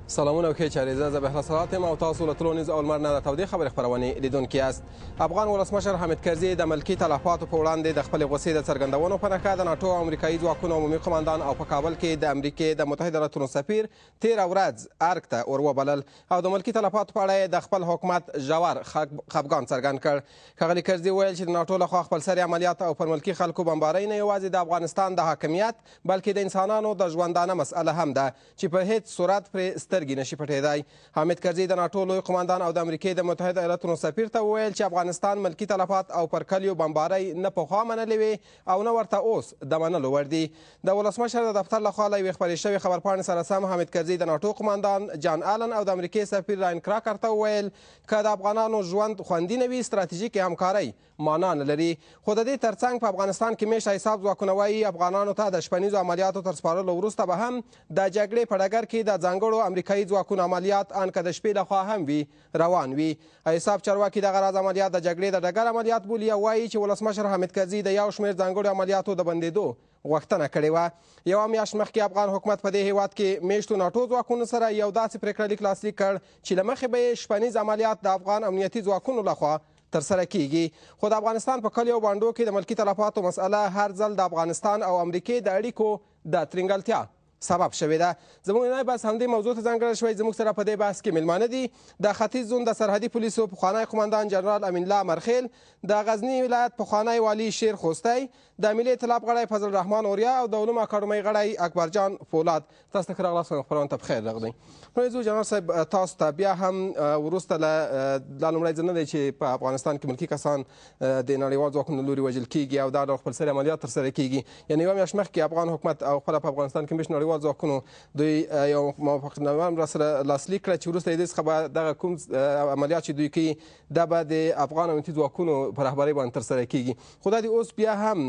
سلامونه او ښې چارې. زه بهرا صلات یم او تاسو له تولونیوز او لمر نه د تودې خبرې خپرونې لیدونکي یاست. افغان ولسمشر حامد کرزي د ملکي تلفاتو په وړاندې د خپلې غوسې د څرګندونو په نښه د ناټو او امریکایي ځواکونو عمومي قماندان او په کابل کې د امریکې د متحده ایالاتونو سفیر تېره ورځ ارګ ته ور وبلل او د ملکي تلفاتو په اړه د خپل حکومت ژور خفګان څرګند کړ. ښاغلي کرزي ویل چې د ناټو لخوا خپلسري عملیات او پر ملکي خلکو بمبارۍ نه یوازې د افغانستان د حاکمیت بلکې د انسانانو د ژوندانه مسئله هم ده چې په هیڅ صورت پرې سترګې نشي پټېدای. حامد کرزي د ناټو لوی قماندان او د امریکې د متحده ایالاتونو سفیر ته وویل چې افغانستان ملکي تلفات او پر کلیو بمبارۍ نه پخوا منلې وې او نه ورته اوس د منلو وړ دي. د ولسمشر د دفتر لخوا له یوې خپرې شوې خبرپاڼې سره سم حامد کرزي د ناټو قماندان جان آلن او د امریکې سفیر راین کراکر ته وویل که د افغانانو ژوند خوندي نه وي ستراتیژیکې همکارۍ معنا نه لري. خو د دې ترڅنګ په افغانستان کې میشت حساب ځواکونه وایي افغانانو ته د شپنیزو عملیاتو تر سپارلو وروسته به هم د جګړې په ډګر کې د ځانګړو امریکایي ځواکونو عملیات ان که د شپې لخوا هم وي روان وي. حساب چارواکي دغه راز عملیات د جګړې د ډګر عملیات بولي او وایي چې ولسمشر حامد کرزي د یو شمېر ځانګړو عملیاتو د بندېدو غوښتنه کړې وه. یوه میاشت مخکې افغان حکومت په دې هیواد کې میشتو ناټو ځواکونو سره یو داسې پرېکړه لیک لاسلیک کړ چې له مخې به یې شپنیز عملیات د افغان امنیتي ځواکونو لخوا ترسره کیږي. خو د افغانستان په کلیو بانډو کې د ملکي تلفاتو مسئله هر ځل د افغانستان او امریکې د اړیکو د ترینګلتیا سبب شوې ده. زموږ نننی بحث همدې موضوع ته ځانګړی شوی. زموږ سره په دې بحث کې میلمانه دي د ختیځ زون د سرحدي پولیسو پخوانی قماندان جنرال امین الله امرخیل، د غزني ولایت پخوانی والي شیر خوستی، د ملي ائتلاف غړی فضل رحمان اوریا او د علومو اکاډمۍ غړی اکبر جان پولاد. تاسو ته ښه راغلاست خپرونې ته بخیر راغلی. نو جنرال صاحب تاسو ته بیا هم وروسته دا لومړی ځل نه دی چې په افغانستان کې ملکي کسان د نړیوال ځواکونو لوري وژل کیږي او دا ډول خپلسري عملیات ترسره کیږي. یعنې یوه میاشت مخکې افغان حکومت او خپله په افغانستان کې میشت نړیوال ځواکونو دوی یو موافقتنامه هم راسره لاسلیک کړه چې وروسته یې دې څخه به دغه کوم عملیات چې دوی کوي دا به د افغان امنیتي ځواکونو په رهبرۍ باندې ترسره کیږي. خو دا د اوس بیا هم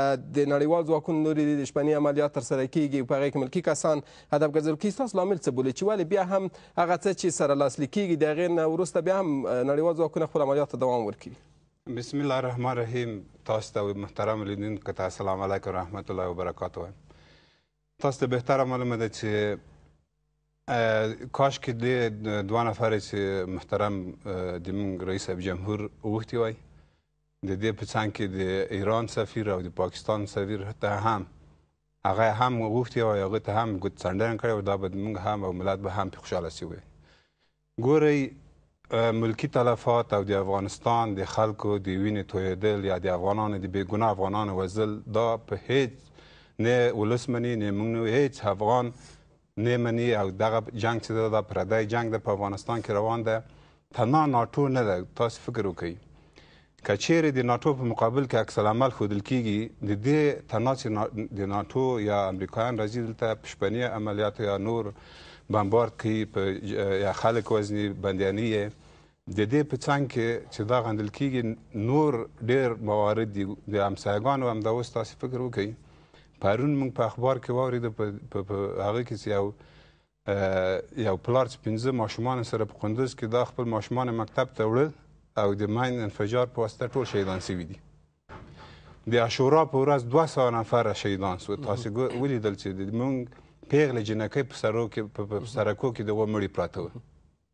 د نړیوال ځواکونو لوري د شپني عملیات ترسره کیږي په هغې کې ملکي کسان هدف ګرځول کیږي. ستاسو لامل څه بولي چې ولې بیا هم هغه څه چې سره لاسلیک کیږي د هغې نه وروسته بیا هم نړیوال ځواکونه خپل عملیات ته دوام ورکوي؟ بسم الله الرحمن الرحیم. تاسو ته محترم لیدونکو ته السلام علیکم رحمت الله وبرکاته. تاسو ته بهتره معلومه ده چې کاش کې د دوه نفره چې محترم د موږ رئیس جمهور غوښتي وای د دې په څنګ کې د ایران سفیر او د پاکستان سفیر ته هم هغه هم غوښتي وای هغه ته هم ګوت څنډنه کړې و دا به موږ هم او ملت به هم پې خوشحاله شوی. ګورئ ملکي تلفات او د افغانستان د خلکو د وینې تویېدل یا د افغانانو د بېګناه افغانانو وژل دا په هیڅ نه ولس مني نه موږ هیڅ افغان نه مني او دغه جنګ چې ده دا پردی جنګ ده په افغانستان کې روان ده. تنها ناټو نه ده. تاسو فکر وکړئ که چیرې د ناټو په مقابل کې عکس العمل ښودل کیږي د دې تنها چې د ناټو یا امریکایان راځي دلته په شپني عملیاتو یا نور بمبارد کوي یا خلک وژني بندیاني یې د دې په څنګ کې چې دا غندل کیږي نور ډېر موارد دي د همسایګانو همدا اوس تاسو فکر وکړئ. پرون موږ په اخبار کې واورېده په هغه کې چې یو پلار چې 5 ماشومان سره په قندوز کې دا خپل ماشومان مکتب ته وړل او د ماین انفجار په واسطه ټول شهیدان سوي دي. د عاشورا په ورځ 200 نفره شهیدان سو. تاسو ولیدل چې موږ پیغلې جنکۍ په سرکو کې دغه مړي پراته وو.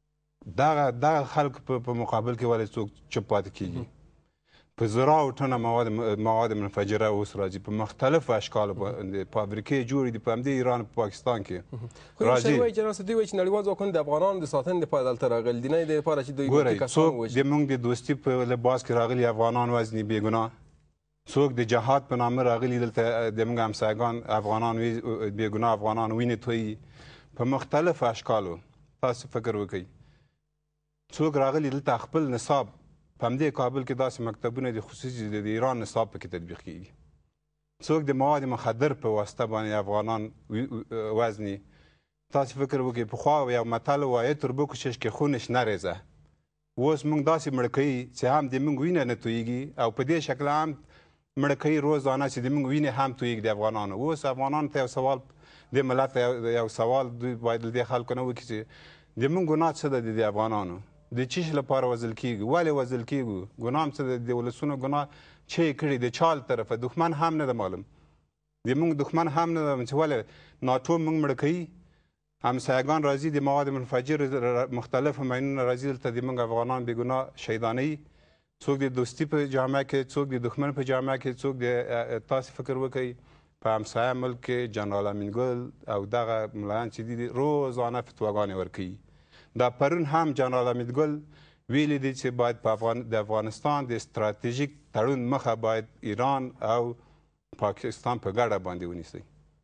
دغه خلک په مقابل کې ولې څوک چوپ پاتې کیږي؟ په زراعو ټنه مواد منفجره اوس راځي په مختلفو اشکالو فابریکې جوړې دي په همدې ایران په پاکستان کې راځي. خو جنرال صاحب دوی وایي چې نړیوال ځواکونه د افغانانو د ساتنې دپاره دلته راغلي دي نه د دپاره چې دوی ملکي کسان ووژني. څوک د موږ د دوستي په لباس کې راغلي افغانان وژني بېګناه، څوک د جهاد په نامه راغلي دلته د موږ همسایګان افغانان بېګناه افغانان وینې تویي په مختلفو اشکالو. تاسو فکر وکړئ څوک راغلي دلته خپل نصاب په همدې کابل کې داسې مکتبونه دي خصوصي د ایران نصاب پکې تطبیق کیږي. څوک د مواد مخدر په واسطه باندې افغانان وزني. تاسو فکر وکړئ پخوا یو متل وایي تربو کوشش کې خونش نریزه. اوس موږ داسې مړه کوي چې هم د موږ وینه نه تویږي او په دې شکل هم مړه کوي روزانه چې د موږ وینې هم تویږي د افغانانو. اوس افغانانو ته یو سوال د ملت یو سوال دوی باید له دې خلکو نه وکړي چې د موږ ګناه څه ده د افغانانو د چی شي لپاره وژل کیږي ولې وژل کیږو ګناه هم څه ده د ولسونو ګناه چې یې کړي د چا له طرفه دښمن هم نه ده معلوم د موږ دښمن هم نه ده چې ولې ناټو موږ مړه کوي همسایگان راځي د مواد منفجر مختلف ماینونه راځي دلته د موږ افغانان بېګناه شهیدانوي څوک د دوستي په جامه کې څوک د دښمن په جامه کې څوک د تاسې فکر وکئ په همسایه ملک کې جنرال امینګل او دغه ملایان چې دي روزانه فتواګانې ورکوي دا پرون هم جنرال امینګل ویلي دي چې باید د افغانستان د ستراتیژیک تړون مخه باید ایران او پاکستان په ګډه باندې ونیسي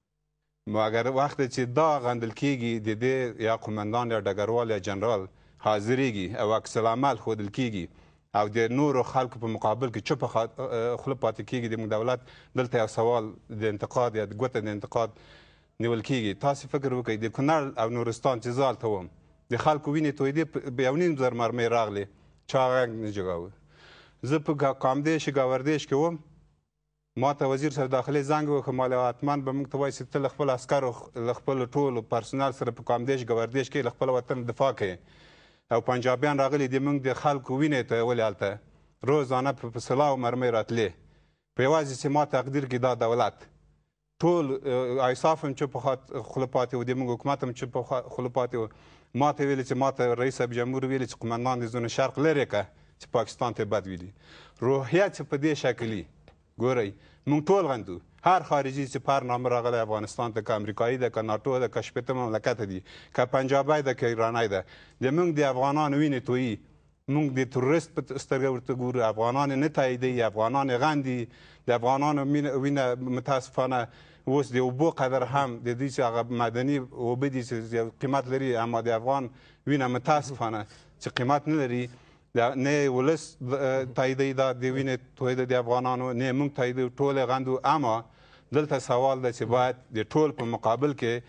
مګر وخت چې دا غندل کیږي د دې یا قمندان یا ډګروال یا جنرال حاضریږي او عکس العمل ښودل کیږي او د نورو خلکو په مقابل کې چوپه خوله پاتې کیږي د موږ دولت دلته یو سوال د انتقاد یا د ګوته د انتقاد نیول کیږي تاسې فکر وکړئ د کونړ او نورستان چې زه هلته وم د خلکو وینې تویدې په 1.5 مرمۍ راغلې چا غږ نه جګاوه زه په کامدیش ګاوردیش کې وم ما ته وزیر صاحب داخلي زنګ وکړ ما له حتما به موږ ته وایي چې ته له خپلو عسکرو له خپلو ټولو پرسونل سره په کامدیش ګاوردیش کې له خپل وطن دفاع کوې او پنجابیان راغلي دي موږ د خلکو وینې تویولې هلته روزانه په سلاو مرمۍ راتلې په یوازې چې ما تقدیر کې دا دولت ټول ایصاف هم چوپ خوله پاتې و د موږ حکومت هم چوپ خوله پاتې و ما ته ویلې چې ما ته رئیس صاحب جمهور ویلې چې قمندان د زون شرق لرې که چې پاکستان ته بد ویلي روحیت چې په دې شکلي ګورئ موږ ټول غندو هر خارجي چې پر نامه راغلی افغانستان ته که امریکایي ده که ناټو ده که شپېته مملکته دي که پنجابی ده که ایرانی ده د موږ د افغانانو وینې تویي موږ د تروریست په سترګه ورته ګورو افغانان یې نه تاییدوي افغانان یې غندي د افغانانو وینه متاسفانه اوس د اوبو قدر هم د دوی چې هغه معدني اوبه دي چې یو قیمت لري اما د افغان وینه متاسفانه چې قیمت نه لري نه ولس تاییدوي دا د وینې تویده د افغانانو نه موږ تاییدوي ټول یې غندو اما دلته سوال ده چې باید د ټول په مقابل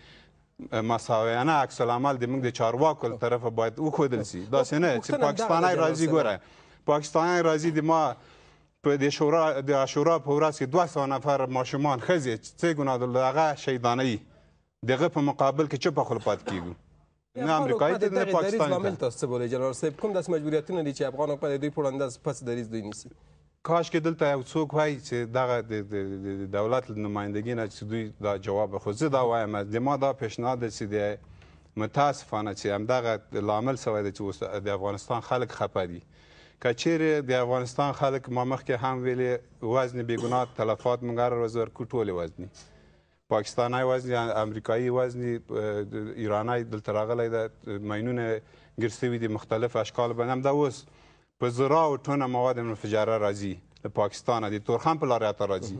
کې مساویانه عکس العمل د موږ د چارواکو له طرفه باید وښودل سي داسې نه چې پاکستانی راځي ګوره پاکستانی راځي د ما په د عاشورا په ورځ کې 200 نفر ماشومان ښځې څه ګناه درلوده هغه شهیدانوي د هغه په مقابل کې چوپه خوله پاتې کیږو نه امریکایي ته نه پاکستاني ته تاسو څه بولئ جنرال صاحب کوم داسې مجبوریتونه دي چې افغان حکومت د دوی په وړاندې پس دریځ دوی نیسي کاش کې دلته یو څوک وایي چې دغه د دولت له نمایندګۍ نه چې دوی دا جواب خو زه دا وایم د ما دا پیشنهاد ده چې د متاسفانه چې همدغه لامل سوی ده چې اوس د افغانستان خلک خفه دي که چیرې د افغانستان خلک ما مخکې هم ویلې وزن بېګناه تلفات موږ هره ورځ ورکړو ټولې وزني پاکستانی وزني امریکایي وزني ایرانی دلته راغلی ده ماینونه ګیر سوي دي مختلف اشکال باندې همدا اوس په زراو ټونه مواد منفجره راځي له پاکستانه د تورخم په لارې حتی راځي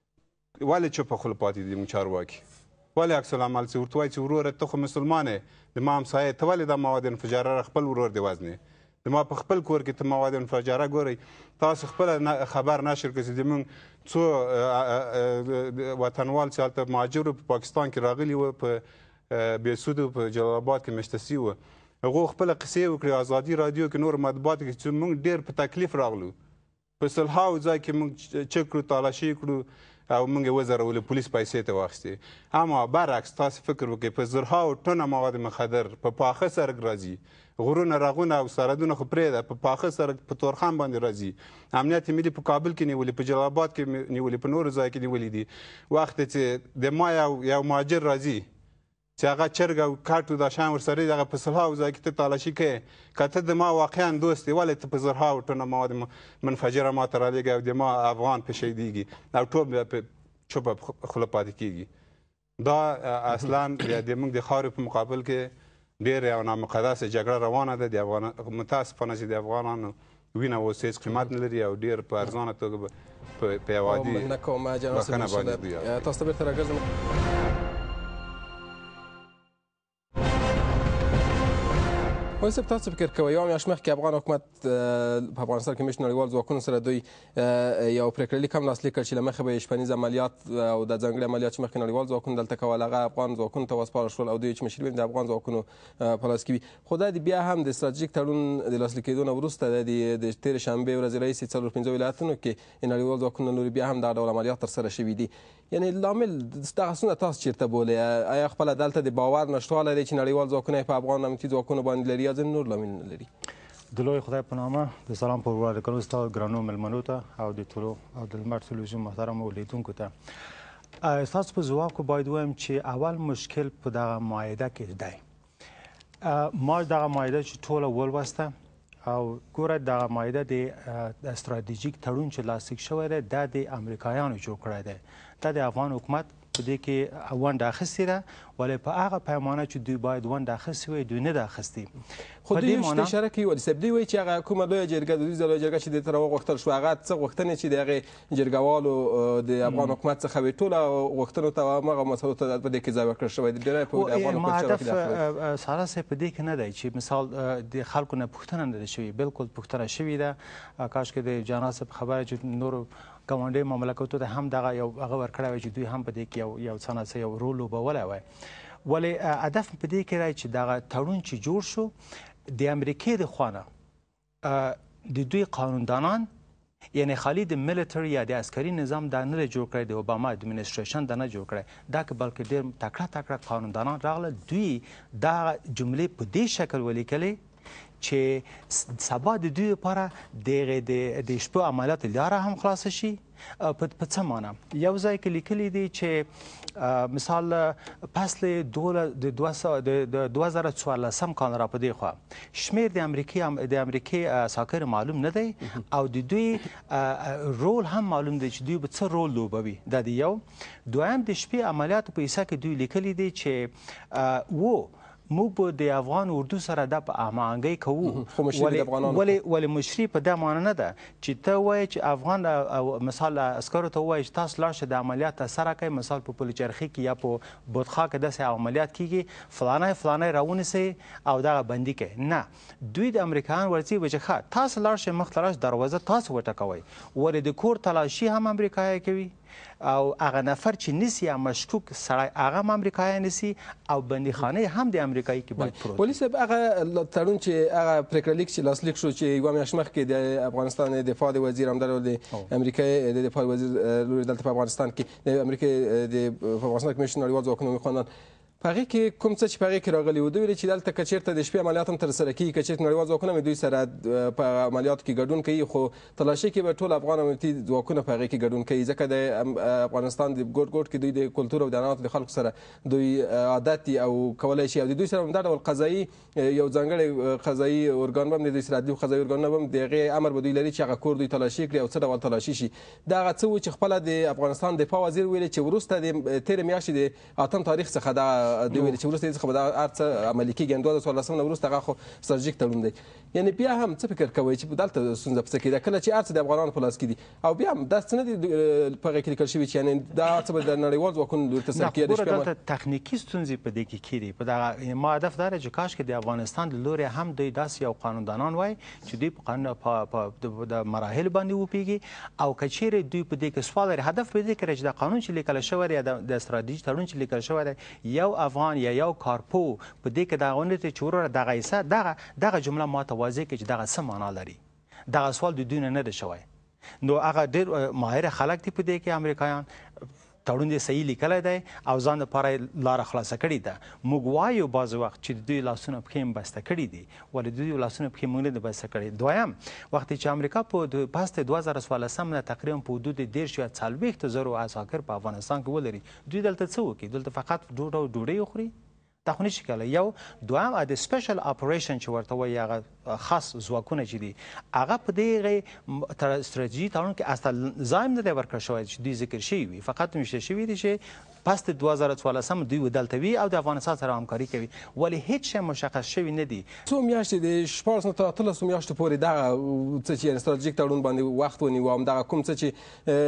ولې چوپه خوله پاتې دي موږ چارواکي ولې عکس العمل چې ورته وایي چې وروره ته خو مسلمان یې د ما همسایه ته ولې دا مواد منفجره خپل ورور دې وزنې د ما په خپل کور کې ته مواد منفجره ګورئ تاسو خپله خبر نشر کړئ چې د موږ څو وطنوال چې هلته مهاجرو په پاکستان کې راغلي وو په بېسودو په جلال آباد کې مشتسي وو هغو خپله قصې وکړې ازادي رادیو کې نور مطبوعاتو کې چې موږ ډېر په تکلیف راغلو په سلهاو ځای کې موږ چک کړو تالاشي کړو او موږ یې وزرولو پولیس پیسې ته واخیستې اما برعکس تاسې فکر وکړئ په زرهاو ټنه مواد مخدر په پاخه سړک راځي غرونه رغونه او سرحدونه خو پرېږده په پاخه سړک په تورخم باندې راځي امنیت ملي په کابل کې نیولي په جلال آباد کې نیولي په نورو ځای کې نیولي دي وخت چې د ما یو مهاجر راځي چې هغه چرګ او کټ او دا شیان ورسره دي هغه په سلهاو ځای کې ته تالاشي کوې که ته د ما واقعا دوست یې ولې ته په زرهاو ټنه مواد منفجره ما ته رالیږې او د ما افغان په شهیدېږي او ټول په چوپه خوله پاتې کېږي دا اصلا د موږ د خاورې په مقابل کې ډېر یو نامقدسه جګړه روانه ده د متاسفانه چې د افغانانو وینه اوس هېڅ قیمت نه لري او ډېر په ارزانه توګه په یو عادي مننه کوم جنرال صاحب تاسو ته بېرته راګرځم وایي صاحب تاسو فکر کوئ یوه میاشت مخکې افغان حکومت په افغانستان کې مشت نړیوال ځواکونو سره دوی یو پرېکړه لیک هم لاسلیک کړ چې له مخې به یې شپنیز عملیات او د ځانګړي عملیات چې مخکې نړیوال ځواکونه دلته کول هغه افغان ځواکونو ته وسپارل شول او دوی چې مشري د افغان ځواکونو په لاس کې وي خو دا بیا هم د ستراتیژیک تړون د لاسلیک کېدو نه وروسته د تېرې شنبې ورځې راهیسې 4-5 ولایتونو کې نړیوال ځواکونه له لوري بیا هم دغه ډول عملیات ترسره شوي دي یعنې لامل دغه څونه تاسو چېرته بولئ آیا خپله دلته د باور نشتوالی دی چې نړیوال ځواکونه یې په افغان امنیتي ځواکونو باندې لري یا ځینې نور لاملونه لري د لوی خدای په نامه د سلام په وړاندې کولو ستاسو ګرانو مېلمنو ته او د ټولو او د لمر تلویزیون محترمو لیدونکو ته تاسو په ځواب کې باید ووایم چې اول مشکل په دغه معاهده کې دی. ما دغه معاهده چې ټوله ولوسته او ګوره دغه معاهده د استراتیژیک تړون چې لاسلیک شوی دی دا د امریکایانو جوړ کړی دی. دا د افغان حکومت په دې کې ونډه اخیستې ده، ولې په هغه پیمانه چې دوی باید ونډه اخیستې وای دوی نه ده اخیستې. خو دوی یو شی اشاره کوي ولي صاحب، دوی وایي چې هغه کومه لویه جرګه د دودیزه لویه جرګه چې دې ته راوغوښتل شو هغه څه غوښتنې چې د هغې جرګهوالو د افغان حکومت څخه وې ټوله غوښتنو ته او همغه مسلو ته په دې کې ځای ورکړل شوی دی. ډېری په افغان حکومت هدف ساره صاحب په دې کې نه دی چې مثال د خلکو نه پوښتنه نه ده شوې، بلکل پوښتنه شوې ده. کاشکې د جانا صاحب خبره چې نورو ګاونډي مملکتو ته هم دغه یو هغه ورکړی وای چې دوی هم په دې کې یو څه نه څه یو رول لوبولی وای. ولې هدف په دې کې دی چې دغه تړون چې جوړ شو د امریکې د خوا نه د دوی قانوندانان یعنی خالی د میلیټري یا د عسکري نظام دا نه دی جوړ کړی، د اوباما اډمنسټریشن دا نه جوړ کړی، دا که بلکې ډېر تکړه تکړه قانوندانان راغله. دوی دا جملې په دې شکل ولیکلې چې سبا د دوی لپاره د شپو عملیات لاره هم خلاصه شي. په څه معنا؟ یو ځای کې لیکلي دي چې مثال فصل 2014 کال را په دې خوا شمېر د امریکې ساکر معلوم نه دی او د دوی رول هم معلوم دی چې دوی به څه رول لوبوي. دا د یو. دویم د شپې عملیاتو په حصه کې دوی لیکلي دي چې موږ به د افغان اردو سره دا په هماهنګۍ کوو، ولې مشري په دا معنی نه ده چې ته وایې چې افغان مثال عسکرو ته ووایي چې تاسو لاړ شئ د عملیات ترسره کړئ، مثال په پلچرخي کې یا په بودخا کې داسې عملیات کیږي، فلانی راونیسئ او دغه بندي کړئ. نه، دوی د امریکایان ورځي وایي چې ښه تاسو لاړ شئ مخ ته راشئ دروازه تاسو وټکوئ، ولې د کور تلاشي هم امریکایان کوي او هغه نفر چې نیسي یا مشکوک سړی هغه هم امریکایان نیسي او بندیخانه هم د امریکایي کې باید پروت. ولي صاحب هغه تړون چې هغه پریکړه لیک چې لاسلیک شو چې یوه میاشت مخکې د افغانستان دفاع د وزیر همدارو د امریکا د دفاع وزیر لوري دلته په افغانستان کې د امریکا د افغانستان کمیشن نړیوال ځواکونو خواندان په هغې کې کوم څه چې په هغې کې راغلي وو دوی ویلي چې دلته که چېرته د شپې عملیات هم ترسره کېږي، که چېرته نړیوال ځواکونه هم دوی سره په عملیاتو کې ګډون کوي، خو تلاشي کې به ټول افغان امنیتي ځواکونه په هغې کې ګډون کوي، ځکه د افغانستان د ګوټ ګوټ کې دوی د کلتور او د عنعناتو د خلکو سره دوی عادت دي او کولی شي او د دوی سره همدا ډول قضایي یو ځانګړی قضایي ارګان به هم د دوی سره عدلي قضایي ارګانونه به هم د هغې امر به دوی لري چې هغه کور دوی تلاشي کړي او څه ډول تلاشي شي. دا هغه څه و چې خپله د افغانستان دفاع وزیر ویلي چې وروسته د تېرې میاشتې د 8 تاریخ څخه دا دوی ویلي چې وروسته څخه به دا هر څه عملي کېږي. 2014 نه وروسته هغه خو ستراتیژیک تړون دی. یعنې بیا هم څه فکر کوئ چې دلته ستونزه په څه کې ده کله چې هر څه د افغانانو په لاس کې دي او بیا هم دا څه نه دي په هغې کې لیکل شوي چې یعنې دا څه به د نړیوال ځواکونو ترسره کېږي. دلته تخنیکي ستونزې په دې کې کېدي. په دغه ما هدف دا دی چې کاشکې د افغانستان د لورې هم دوی داسې یو قانوندانان وای چې دوی په قانون د مراحل باندې وپوهېږي او که چیرې دوی په دې کې سوال لري هدف په دې کې چې د قانون چې لیکل شوی دی د استراتیژي تړون چې لیکل شوی دی یو افغان یا یو کارپو په دې کې دغه ونه چې وروره دغه حصه دغه جمله ما ته واضح کړي چې دغه څه معنا لري. دغه سوال د دوی نه دی شوی. نو هغه ډېر ماهر خلک دي په دې کې امریکایان تړون یې صحیح لیکلی دی او ځان لپاره یې لاره خلاصه کړې ده. موږ وایو بعض وخت چې د دوی لاسونه پښې هم بسته کړي دي ولې د دوی لاسونه پښې موږ نه دي بسته کړي. دویم وخت چې امریکا په پس د 2014 نه تقریبا په حدود 10 یا 40,000 عساکر په افغانستان کې ولري، دوی دلته څه وکړي؟ دلته فقط ډوډۍ وخوري؟ دا خو نشي کېدلی. یو دویم د سپیشل اپریشن چې ورته وایي هغه خاص ځواکونه چې دي هغه په دې استراتیژي تړون کې اصلا ځای نه دی ورکړل شوی چې دوی ذکر شوي وي، فقط میشته شوي دي چې پس د 2014 دوی دلته وي او د افغانستان سره همکاري کوي، ولې هیڅ شی مشخص شوی نه دي. څو میاشتې د 14 نه تر 18 میاشتو پورې دغه څه چې استراتیژیک تړون باندې وخت ونیو همدغه کوم څه چې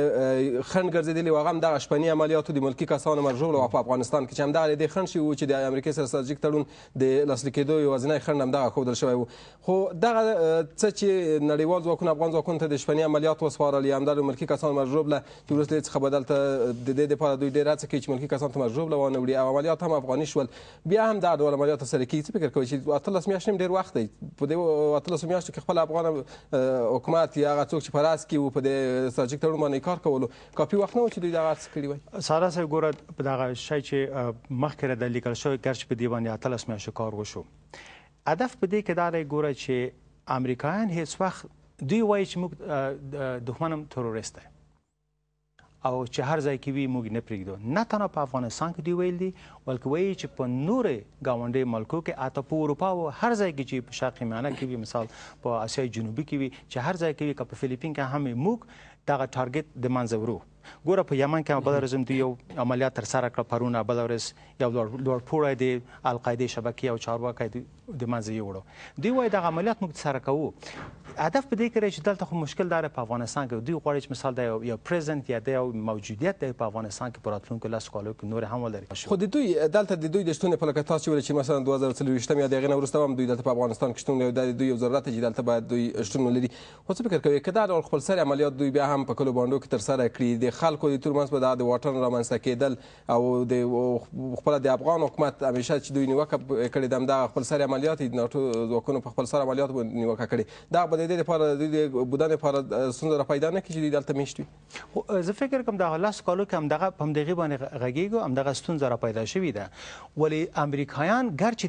خنډ ګرځېدلي وو هغه همدغه شپني عملیاتو د ملکي کسانو مرژول وو په افغانستان کې چې همدغه د خنډ شوي وو چې د امریکې سره استراتیژیک تړون د لاسلیک کېدو یوازینی خنډ همدغه ښودل شوی وو. خو دغه څه چې نړیوال ځواکونه افغان ځواکونو ته د شپني عملیات وسپارل یا همدغه ملکي کسانو مرژوبله چې وروسته یې څخه به دلته د دې دپاره دوی ډېر هڅه کوي چې ملکي کسانو ته مرژوبله وانه وړي او عملیات هم افغاني شول، بیا هم دغه ډول عملیات ترسره کېږي. څه فکر کوئ چې 18 میاشتې هم ډېر وخت دی؟ په دې 18 میاشتو کې خپل افغان حکومت یا هغه څوک چې په راس کې وو په دې استراتیژیک تړون باندې کار کولو کافي وخت نه و چې دوی دغه څه کړي وای؟ ساره صاحب ګوره په دغه شی چې مخکې د لیکل شوی ګرچې په دې باندې 18 میاشتې کار وشو، هدف په دې کې دا دی ګوره چې امریکایان هیڅ وخت دوی وایي چې موږ دښمن هم تروریست دی او چې هر ځای کې وي موږ نه پرېږدو. نه تنها په افغانستان کې دوی ویل دي بلکې وایي چې په نورې ګاونډي ملکو کې حتی په اروپا او هر ځای کې چې په شرق میانه کې وي، مثال په اسیای جنوبي کې وي، چې هر ځای کې وي، که په فلیپین کې هم موږ دغه ټارګټ د منځه وړو. ګوره په یمن کې بله ورځ دوی یو عملیات ترسره کړه، پرونه بله ورځ یو لوړپوړی د القاعدې شبکې او چارواکی د منځه یې وړو. دوی وایي دغه عملیات موږ ترسره کوو. هدف په دې کې دی چې دلته خو مشکل داره په افغانستان کې دوی غواړي چې مثال د یو پرزنت یا د یو موجودیت دی په افغانستان کې په راتلونکو 10 کالو کې نور هم ولري. خو د دوی دلته د دوی د شتون په لکه تاسو ویل چې مثلا 2024 یا د هغې نه وروسته هم دوی دلته په افغانستان کې شتون لري، دا د دوی یو ضرورت دی چې دلته باید دوی شتون ولري. خو څه فکر کوئ که دا ډول خپلسري عملیات دوی بیا هم په کلو باندو کې ترسره کړي، د خلکو د ترمنځ به د واټن رامنځته کېدل او د خپله د افغان حکومت همیشه چې دوی نیوکه کړې ده همدغه خپلسري عملیات د ناټو ځواکونو په خپلسر عملیاتو باندې نیوکه کړې، دا به د دې لپاره دوی د بودن لپاره ستونزه را پیدا نه کړي چې دوی دلته میشت وي؟ زه فکر کوم دغه 10 کالو کې همدغه په همدغې باندې غږېږو، همدغه ستونزه را پیدا شوې ده. ولې امریکایان ګرچې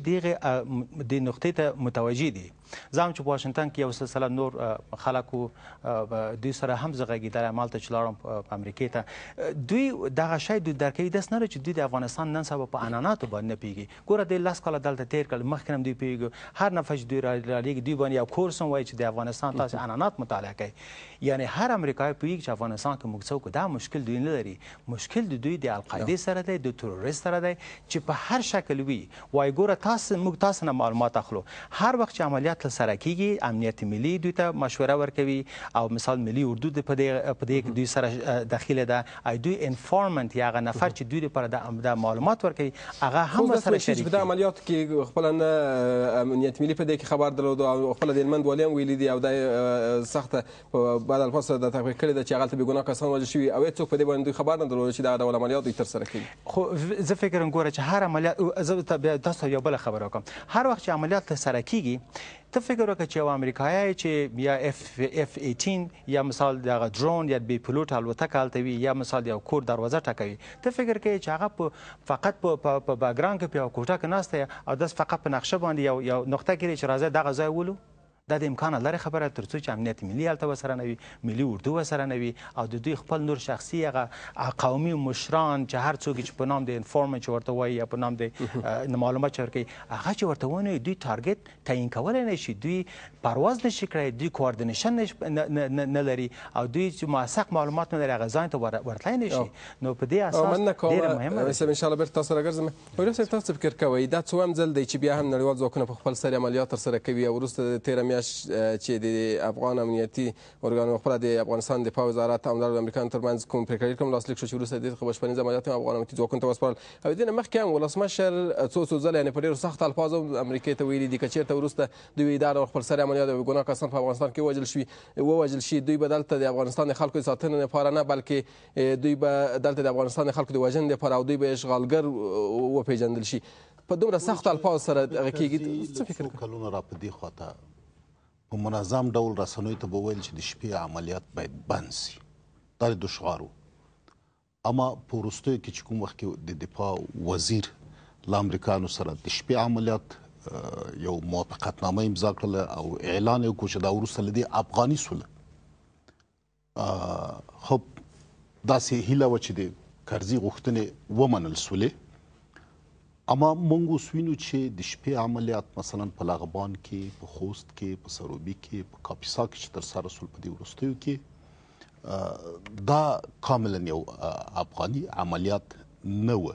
دې نقطې ته متوجه دي، زه هم چې په واشنګټن کې یو سلسله نور خلکو دوی سره هم زه غږېدلی همالته چې لاړم په امریکې ته، دوی دغه شی دوی درک کوي داسې نه ده چې دوی د افغانستان نن سبا په عنعناتو باندې نه پوهېږي. ګوره دوی 10 کاله دلته تېر کړل، مخکې هم دوی پوهېږو، هر نفر چې دوی رالیږي دوی باندې یو کورس هم وایي چې د افغانستان تاسې عنعنات مطالعه کوئ. یعنې هر امریکایی پوهېږي چې افغانستان کې موږ څه وکړو. دا مشکل دوی نه لري، مشکل د دوی د القاعدې سره دی، د تروریست سره دی چې په هر شکل وي. وایي ګوره موږ تاسو نه معلومات اخلو، هر وخت چې عملیات ترسره کیږي امنیت ملي دوی ته مشوره ورکوي او مثال ملي اردو په دې دوی سره دخیله ده، او دوی انفارمنت یا هغه نفر چې دوی لپاره د معلومات ورکوي هغه هم سره شریک دي. په عملیاتو کې خپل نه امنیت ملي په دې کې خبر درلود او خپل د هلمند والي هم ویلي دي او د سخته بعد الفاصله د تحقیق کړې ده چې هغلته بېګناه کسان وژل شوي او هېڅوک په دې باندې دوی خبر نه درلود چې دغه ډول عملیات دوی ترسره کوي. خو زه فکر کوم ګوره چې هر عملیات، زه تاسو ته یو بله خبره وکړم، هر وخت چې عملیات ترسره کیږي ته فکر وکړه چې یو امریکایی چې یا F-18 یا مثال دغه درون یا بې پیلوټ الوتکه هلته وي یا مثال یو کور دروازه ټکوي، ته فکر کوي چې هغه فقط په بیکګراوند کې په یو کوټه کې ناسته او داس فقط په نقشه باندې یو نقطه کړي چې راځي دغه ځای ولو. دا د امکان لري خبره تر څو چې امنیت ملي هلته ورسره نه وي، ملي اردو ورسره نه وي او د دوی خپل نور شخصي هغه قومي مشران چې هر څوک چې په نام د انفارمنټ چې ورته وایي یا په نام د معلومات چې ورکوي هغه چې ورته ونوي دوی ټارګټ تعیین کولی نه شي، دوی پرواز نشي کړی، دوی کوارډینیشن نه لري او دوی چې موثق معلومات نه لري هغه ځای ته ورتلی نه شي. نو په دې اساس ډېره مهمه ده. ان شاء الله بیرته تاسو راګرځم. ویل صاحب تاسو فکر کوئ دا څوم ځل دی چې بیا هم نړیوال ځواکونه په خپل سري عملیات ترسره کوي او وروسته د 13 چې د افغان امنیتي ارګانونو خپله د افغانستان دفاع وزارت همدارد امریکایانو ترمنځ کوم پرېکړې کوم لاسلیک شو چې وروسته د دې څخه بشپړنیز عملیات هم افغان امنیتي ځواکونو ته وسپارل او د دې نه مخکې هم ولسمشر څو ځله یعنې په ډېرو سختو الفاظو امریکې ته ویلي دي که چېرته وروسته دوی دا ډول خپلسري عملیات او بېګناه کسان په افغانستان کې ووژل شي دوی به دلته د افغانستان د خلکو د ساتنې لپاره نه بلکې دوی به دلته د افغانستان د خلکو د وژنې لپاره او دوی به اشغالګر وپېژندل شي. په دومره سختو الفاظو سره دغه کېږي. څه فکر کوئ؟ کلونه را په دې خواته په منظم ډول رسنیو ته به ویل چې د شپې عملیات باید بند سي، دا د دشغارو. اما په وروستیو کې چې کوم وخت کې د دفاع وزیر له امریکایانو سره د شپې عملیات یو موافقتنامه امضا کړله او اعلان یې وکړو چې دا وروسته له دې افغاني سوله. خب داسې هیله وه چې د کرزي غوښتنې ومنل سولې، اما موږ اوس وینو چې د شپې عملیات مثلا په لغبان کې، په خوست کې، په سروبي کې، په کاپیسا کې چې ترسره سول په دې وروستیو کې دا کاملا یو افغاني عملیات نه و.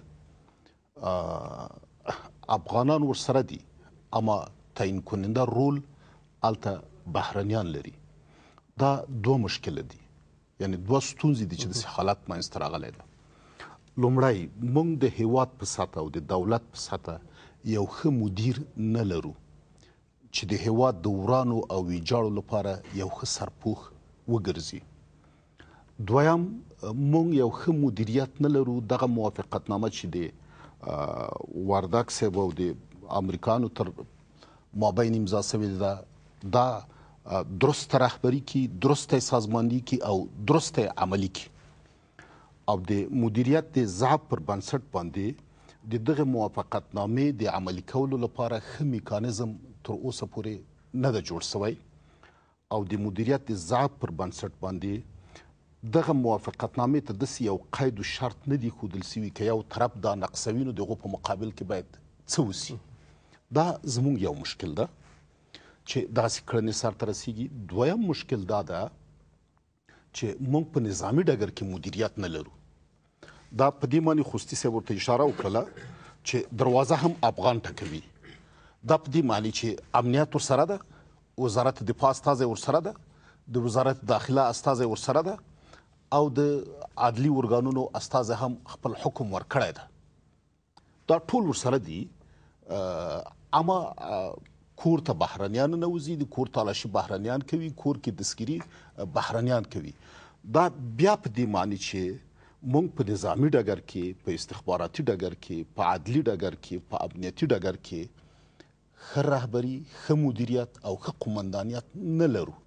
افغانان ورسره دي اما تعیین کننده رول هلته بهرنیان لري. دا دوه مشکله دي، یعنی دوه ستونزې دي چې داسې حالت منځته راغلی ده. لومړی موږ د هیواد په سطحه او د دولت په سطحه یو ښه مدیر نه لرو چې د هیواد د ورانو او ویجاړو لپاره یو ښه سرپوښ وګرځي. دویم موږ یو ښه مدیریت نه لرو. دغه موافقتنامه چې د وردک صاحب او د امریکانو تر مابین امضا شوې ده دا درسته رهبري کی، درسته سازماندهي کی او درسته عملي کی او د مدیریت د ضعف پر بنسټ باندې د دغه موافقتنامې د عملي کولو لپاره ښه میکانیزم تر اوسه پورې نه ده جوړ شوی او د مدیریت د ضعف پر بنسټ باندې دغه موافقتنامې ته داسې یو قید و شرط نه دي ښودل سوي که یو طرف دا نقصوي نو د هغو په مقابل کې باید څه وسي. دا زموږ یو مشکل ده چې داسې کړنې سرته رسیږي. دویم مشکل دا ده چې موږ په نظامي ډګر کې مدیریت نه لرو. دا په دې معنی خوستي صاحب ورته اشاره وکړله چې دروازه هم افغان ټکوي. دا په دې معنی چې امنیت ورسره ده، وزارت دفاع استازی ورسره ده، د وزارت داخله استازی ورسره ده، او د عدلي ارګانونو استازی هم خپل حکم ورکړی ده. دا ټول ورسره دي. اما کور ته بهرنیان نوځي، د کور تالاشي بهرنیان کوي، کور کې دستګیري بهرنیان کوي. دا بیا په دې معنی چې موږ په نظامي ډګر کې، په استخباراتي ډګر کې، په عدلي ډګر کې، په امنیتي ډګر کې ښه رهبري، ښه مدیریت او ښه قومندانیت نه لرو.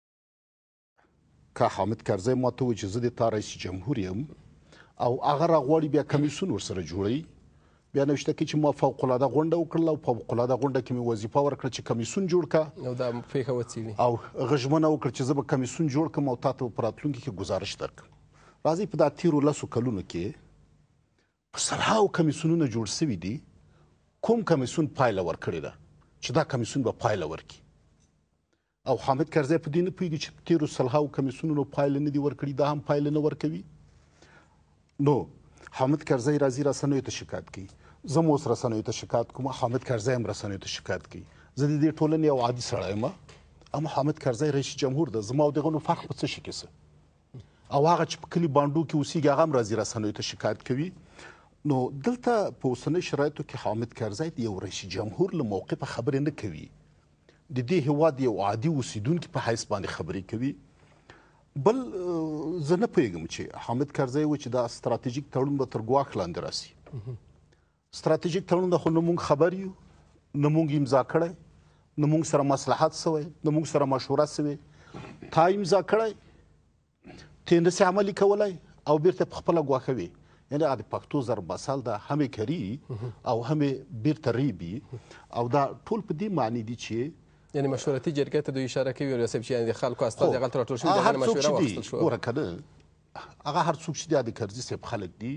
که حامد کرزی ماته وایي چې زه د تا رئیس جمهور یم او هغه راغواړي بیا کمیسیون ورسره جوړوي، بیا نوشته کوي چې ما فوق العاده غونډه وکړله او فوق العاده غونډه کې مې وظیفه ورکړه چې کمیسیون جوړ کړه او دا پېښه وڅېړي او هغه ژمنه وکړه چې زه به کمیسیون جوړ کړم او تا ته په راتلونکي کې ګزارش درکړم. راځئ په دا تېرو 10 کلونو کې په سلهاو کمیسیونونه جوړ سوي دي. کوم کمیسیون پایله ورکړې ده چې دا کمیسیون به پایله ورکړي؟ او حامد کرزی په دې نه پوهېږي چې تېرو سلهاو کمیسیونونو پایله نه دي ورکړي، دا هم پایله نه ورکوي. نو حامد کرزی راځي رسنیو ته شکایت کوي، زه هم اوس رسنیو ته شکایت کوم، حامد کرزی هم رسنیو ته شکایت کوي. زه د دې ټولنې یو عادي سړی یم، اما حامد کرزی رئیس جمهور ده. زما او دغه نو فرق په څه شي کې څه؟ او هغه چې په کلي بانډو کې اوسېږي هغه هم راځي رسنیو ته شکایت کوي. نو دلته په اوسنۍ شرایطو کې حامد کرزی د یو رئیس جمهور له موقفه خبرې نه کوي، د دې هېواد یو عادي اوسیدونکي په حیث باندې خبرې کوي. بل زه نه پوهېږم چې حامد کرزی و چې دا ستراتیژیک تړون به تر ګواښ لاندې راسي. ستراتیژیک تړون خو نه مونږ خبر یو، نه مونږ امضا کړی، نه مونږ سره مصلحت سوی، نه مونږ سره مشوره سوې. تا امضا کړی، ته نسې عملي کولی او بیرته په خپله ګواښوي. یعنې هغه د پښتو ضرب مثل ده، همې کري او همې بیرته ریبي. او دا ټول په دې معنی دي چې یعنې مشورتي جرګې ته دوی اشاره کوي ولې صاحب چې یعنې د خلکو استازي هغلته راټول شوي دي، هغه نه مشوره واخیستل شوه. ګوره که نه هغه هر څوک چې دی د کرزي صاحب خلک دي.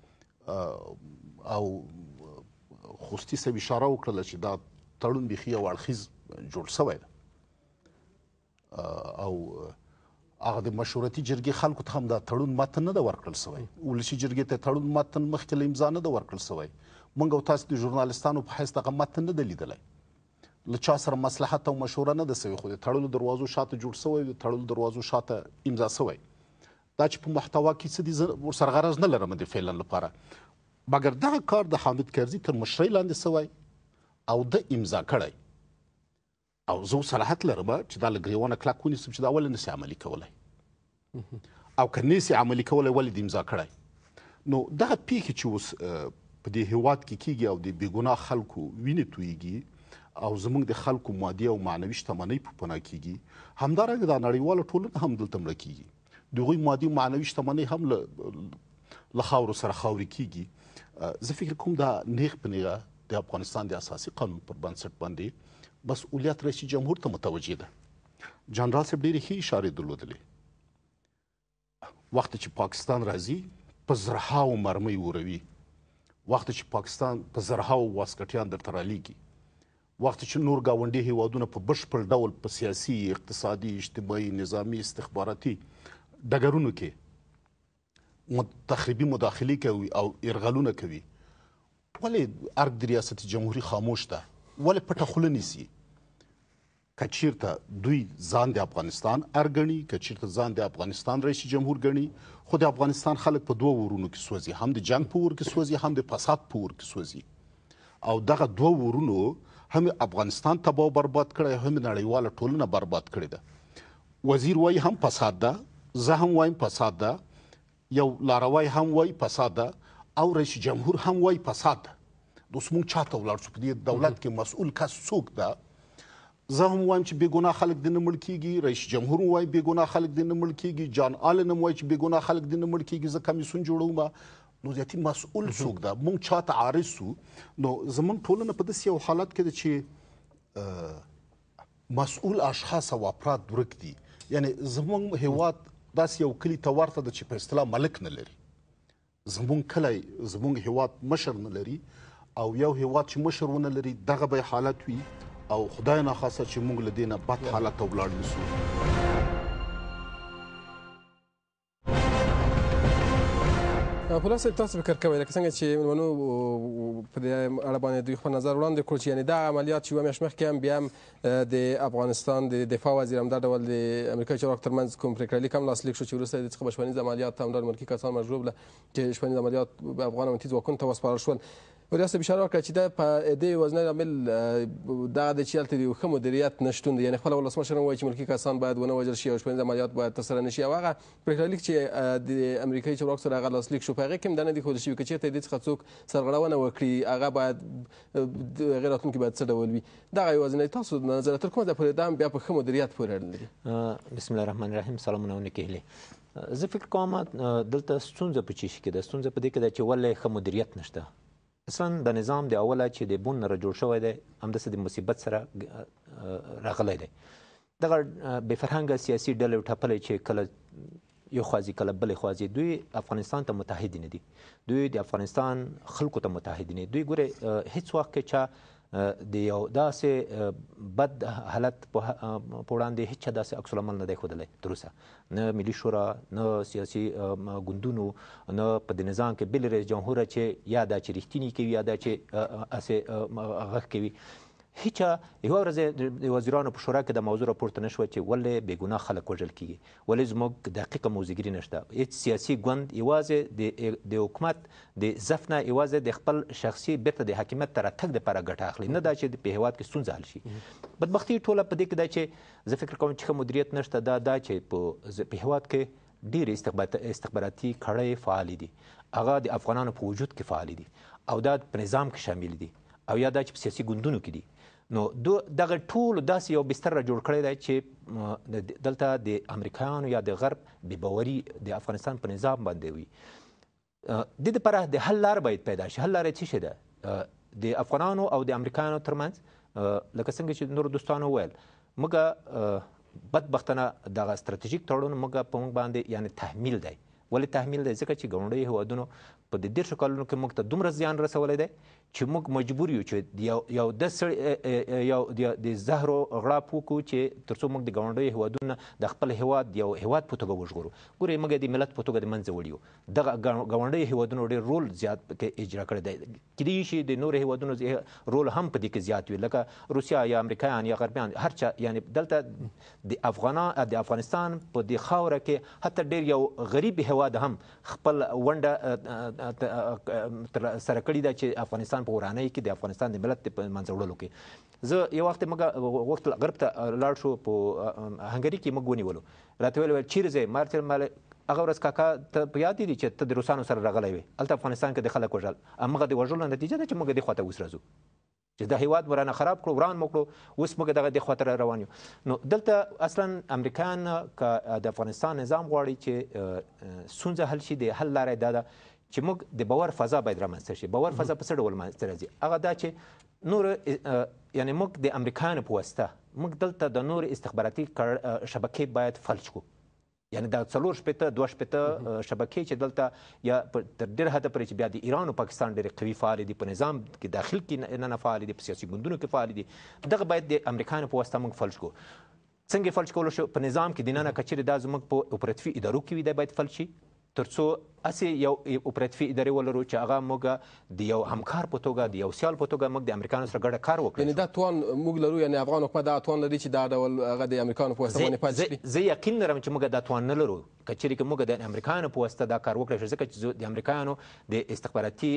او خوستي صاحب اشاره وکړله چې دا تړون بیخي یو اړخیز جوړ سوی ده او هغه د مشورتي جرګې خلکو ته هم دا تړون متن نه ده ورکړل سوی. ولسي جرګې ته تړون متن مخکې له امضا نه ده ورکړل سوی. موږ او تاسو د ژورنالستانو په حیث دغه متن نه ده لیدلی، له چا سره مصلحت او مشوره نه ده سوی، خو د تړلو دروازو شاته جوړ سوی، د تړلو دروازو شاته امضا سوی. دا چې په محتوا کې څه دي زه ورسره غرض نه لرم د فعلا لپاره، مګر دغه کار د حامد کرزي تر مشرۍ لاندې سوی او د امضا کړی. او زه صلاحیت لرم چې دا له ګریوانه کلک ونیسم چې دا ولې نسي عملي کولی او که نسي عملي کولی ولې د امضا کړی. نو دغه پیښې چې اوس په دې هېواد کې کیږي او د بېګناه خلکو وینې تویږي او زموږ د خلکو مادي او معنوي شتمنۍ په پناه کیږي، همدارنګه دا نړیواله ټولنه هم دلته مړه کیږي، د هغوی مادي او معنوي شتمنۍ هم له خاورو سره خاورې کیږي. زه فکر کوم دا نیغ په نیغه د افغانستان د اساسي قانون پر بنسټ باندې مسؤلیت رئیس جمهور ته متوجه ده. جنرال صاحب ډېرې ښې اشارې درلودلې. وخت چې پاکستان راځي په زرهاو مرمۍ وروي، وخت چې پاکستان په زرهاو واسکټیان درته رالیږي، وخت چې نور ګاونډي هیوادونه په بشپړ ډول په سیاسي، اقتصادي، اجتماعي، نظامي، استخباراتي ډګرونو کې تخریبي مداخلې کوي او یرغلونه کوي، ولې ارګ د ریاست جمهوري خاموش ده؟ ولې پټه خوله نیسي؟ که چیرته دوی ځان د افغانستان ارګڼي، که چیرته ځان د افغانستان رئیس جمهور ګڼي، خو د افغانستان خلک په دوه ورونو کې سوځي، هم د جنگ په ور کې سوځي، هم د فساد په ور کې سوځي. او دغه دوه ورونو هم افغانستان تباه برباد کړی، هم نړیواله ټولنه برباد کړې ده. وزیر وایي هم فساد ده، زه هم وایم فساد ده، یو لاروی هم وایي فساد ده، او رئیس جمهور هم وایي فساد ده. اوس موږ چاته ولاړ شو؟ په دې دولت کې مسؤل کس څوک ده؟ زه هم وایم چې بېګناه خلک دې نه مړ کېږي، رئیس جمهور هم وایي بېګناه خلک دې نه مړ کېږي، جان آلن هم وایي چې بېګناه خلک دې نه مړ کېږي، زه کمیسیون جوړوم. نو ذاتي مسؤل څوک ده؟ موږ چاته عارض سو؟ نو زموږ ټولنه په داسې یو حالت کې ده چې مسؤل اشخاص او افراد ورک دي. یعنی زموږ هیواد داسې یو کلي ته ورته ده چې په اصطلاح ملک نه لري. زمونږ کلی زمونږ هیواد مشر نه لري او یو هیواد چې مشر ونه لري دغه به حالت وي او خدای ناخواسته چې موږ له دې نه بد حالت ته ولاړ نسو. پولاد صاحب تاسو فکر کوئ لکه څنګه چې مېلمنو په دې اړه باندې دوی خپل نظر وړاندې کړو چې یعنې دغه عملیات چې یوه میاشت مخکې هم بیا هم د افغانستان د دفاع وزیر همدا ډول د امریکایي چارواکو ترمنځ کوم پرېکړه لیک هم لاسلیک شو چې وروسته د څخه به شپنیز عملیات همدا ملکي کسان مجبور بله چې شپنیز عملیات افغان امنیتي ځواکونو ته وسپارل شول. اوریا صاحب اشاره وکړه چې دا په دې یوازینی لامل دغه دی چې هلته د یو ښه مدیریت نشتون دی، یعنې خپله ولسمشر هم وایي چې ملکي کسان باید ونه وژل شي او شپنیز عملیات باید ترسره نه شي. او هغه پرېکړه لیک چې د امریکایي چارواکو سره هغه لاسلیک شو په هغې کې هم دا نه دي ښودل شوي که چېرته دې څخه څوک سرغړونه وکړي هغه باید هغې راتلونکي باید څه ډول وي. دغه یوازینی تاسو نظر تر کومه ځایه پورې دا هم بیا په ښه مدیریت پورې اړه لري؟ بسم الله الرحمن الرحیم. سلامونه او نیکې هیلې. زه فکر کوم دلته ستونزه په چی شي کې ده. ستونزه په دې کې ده چې ولې ښه مدیریت نشته. اصلا د نظام د اوله چې د بون نه جوړ شوی دی همداسې د مصیبت سره راغلی دی. دغه بې فرهنګه سیاسي ډلې ټپلې چې کله یو خوازي کله بلې خوازي دوی افغانستان ته متحد نه دي. دوی د افغانستان خلکو ته متحد نه دي. دوی ګورې هیڅ وخت کې چا د یو داسې بد حالت په وړاندې هیڅ چا داسې عکس العمل نه دی ښودلی تر اوسه، نه ملي شورا نه سیاسي ګوندونو نه په د نظام کې بل رئیس جمهور چې یا دا چې رښتینی کوي یا دا چې هسې غږ کوي. هیچا یوه ورځ د وزیرانو په شورا کې د موضوع راپورته نه شوه چې ولې بېګناه خلک وژل کیږي، ولې زموږ دقیقه موضوعګیري نشته. هیڅ سیاسي ګوند یوازې د حکومت د ضعف نه یوازې د خپل شخصي بیرته د حاکمیت ته راتګ دپاره ګټه اخلي، نه دا چې په هېواد کې ستونزه حل شي. بدبختي ټوله په دې کې ده چې زه فکر کوم چې ښه مدیریت نشته. دا چې په هېواد کې ډېرې استخباراتي کړۍ فعالې دي، هغه د افغانانو په وجود کې فعالې دي او دا په نظام کې شامل دي او یا دا چې په سیاسي ګوندونو کې دي. نو دغه ټول داسې یو بستر را جوړ کړی دی چې دلته د امریکایانو یا د غرب بې باوري د افغانستان په نظام باندې وي. د دې لپاره د حل لاره باید پیدا شي. حل لاره څه شی ده؟ د افغانانو او د امریکایانو ترمنځ لکه څنګه چې نورو دوستانو ویل موږ بدبختانه دغه ستراتیژیک تړون موږ په موږ باندې یعنې تحمیل دی. ولې تحمیل دی؟ ځکه چې ګاونډیو هېوادونو په د 10 کلونو کې موږ ته دومره زیان رسولی دی چې موږ مجبور یو چې یو د زهرو غړاپ وکړو چې تر څو موږ د ګاونډیو هېوادونو د خپل هېواد یو هېواد په توګه وژغورو. ګورئ موږ د ملت په توګه د منځه وړي یو. دغه ګاونډیو هېوادونو ډېر رول زیات پکې اجرا کړی دی. کیدای شي د نورو هېوادونو رول هم په دې کې زیات وي، لکه روسیا یا امریکایان یا غربیان هر چا. یعنې دلته د افغانستان په دې خاوره کې حتی ډېر یو غریب هېواد هم خپل ونډه سره کړې ده چې افغانستان په ورانۍ کې د افغانستان د ملت په منځه وړلو کې. زه یو وخت موږ غوښتل غرب ته لاړ شو، په هنګري کې موږ ونیولو. راته ویل چیرې ځئ؟ ما ورته ویل هغه ورځ کاکا ته په یاد دي چې ته د روسانو سره راغلی وې، هلته افغانستان کې د خلک وژل. همغه د وژلو نتیجه ده چې موږ دې خواته اوس راځو چې د هېواد ورانه خراب کړو، وران مو کړو، اوس موږ دغه دې خواته روان یو. نو دلته اصلا امریکایان که د افغانستان نظام غواړي چې ستونزه حل شي، د حل لاره دا ده چې موږ د باور فضا باید رامنځته شي. باور فضا په څه ډول منځته راځي؟ هغه دا چې نور یعنې موږ د امریکایانو په واسطه موږ دلته د نور استخباراتي شبکې باید فلج کړو. یعنې دا 4 شپېته 2 شپېته شبکې چې دلته یا تر ډېر حده پورې چې بیا د ایران او پاکستان ډېرې قوي فعالې دي، په نظام کې داخل کې نه فعالې دي، په سیاسي ګوندونو کې فعالې دي. دغه باید د امریکایانو په واسطه موږ فلج کړو. څنګه فلج کولی شو؟ په نظام کې دننه که چېرې دا زموږ په اپراتیفي ادارو کې وي دا باید فلج شي، تر څو اسې یو اپراتیفي ادارې ولرو چې هغه موږ د یو همکار په توګه د یو سیال په توګه موږ د امریکایانو سره ګډه کار وکړو. یعنې دا توان موږ لرو، یعنې افغان حکومت دا توان لري چې دا ډول هغه د امریکایانو په واسطه باندې پاتې شي؟ زه یقین لرم چې موږ دا توان نه لرو که چېرې که موږ د امریکایانو په واسطه دا کار وکړی شو، ځکه چې د امریکایانو د استخباراتي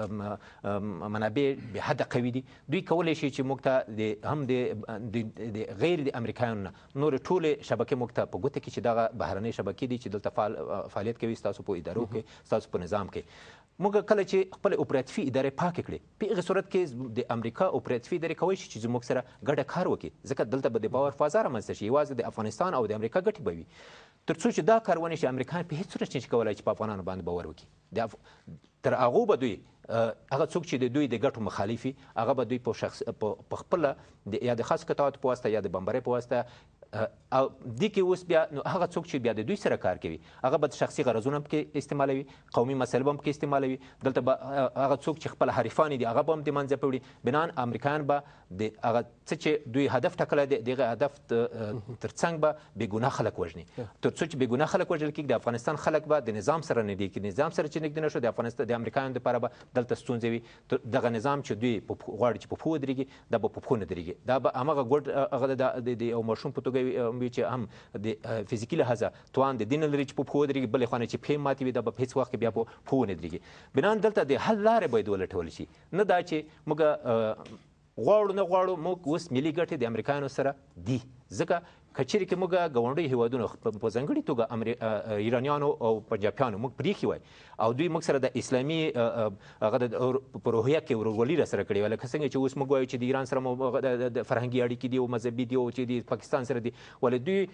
منابع بې حده قوي دي. دوی کولی شي چې موږ ته هم د غیر د امریکایانو نه نورې ټولې شبکې موږ ته په ګوته کړي چې دغه بهرنۍ شبکې دي چې دلته فعالیت کوي ستاسو په ادارو کې، ستاسو په نظام کې. موږ کله چې خپل اپراتیفي ادارې پاکې کړې، په هغې صورت کې د امریکا اپراتیفي ادارې کولی شي چې زموږ سره ګډه کار وکړي، ځکه دلته به د باور فضا رامنځته شي. یوازې د افغانستان او د امریکا ګټې به وي. تر څو چې دا کار ونه شي امریکایان په هېڅ صورت نشي کولی چې په افغانانو باندې باور وکړي. تر هغو به دوی هغه څوک چې د دوی د ګټو مخالف وي هغه به دوی په خپله یا د خاص قطعاتو په واسطه یا د بمبرۍ په واسطه او دې کې اوس بیا نو هغه څوک چې بیا د دوی سره کار کوي هغه به شخصي غرضونه پکې استعمالوي قومي مسایل به هم پکې استعمالوي دلته به هغه څوک چې خپل حریفان دي هغه به هم د منځه پوړي بنان امریکایان به د هغه څه چې دوی هدف ټاکلی دی دغه هدف ترڅنګ به بېګناه خلک وژني تر څو چې بېګناه خلک وژل کېږي د افغانستان خلک به د نظام سره نږدې کړي نظام سره چې نږدې نه شو د افغانستان د امریکایانو دپاره به دلته ستونزې وي دغه نظام چې دوی غواړي چې په پښو ودرېږي دا به په پښو نه درېږي دا به همغه ګوډ هغه د یو ماشوم په توګه وي چې هم د فزیکي لحاظه توان د دې نه لري چې په پښو ودرېږي بلې خوا نه چې پښې ماتې وي دا به په هېڅ وخت کې بیا په پښو ونه درېږي بنان دلته د حل لارې باید ولټول شي نه دا چې موږ غواړو نه غواړو موږ اوس ملي ګټې د امریکایانو سره دي ځکه که چیرې کې موږ ګاونډي هیوادونو په ځانګړې توګه ایرانیانو او پنجابیانو موږ پرېښي وای او دوی موږ سره د اسلامي هغه په روحیه کې ورورولي راسره کړې وای لکه څنګه چې اوس موږ وایو چې د ایران سره د فرهنګي اړیکې دي او مذهبي دي او چې د پاکستان سره دي ولې دوی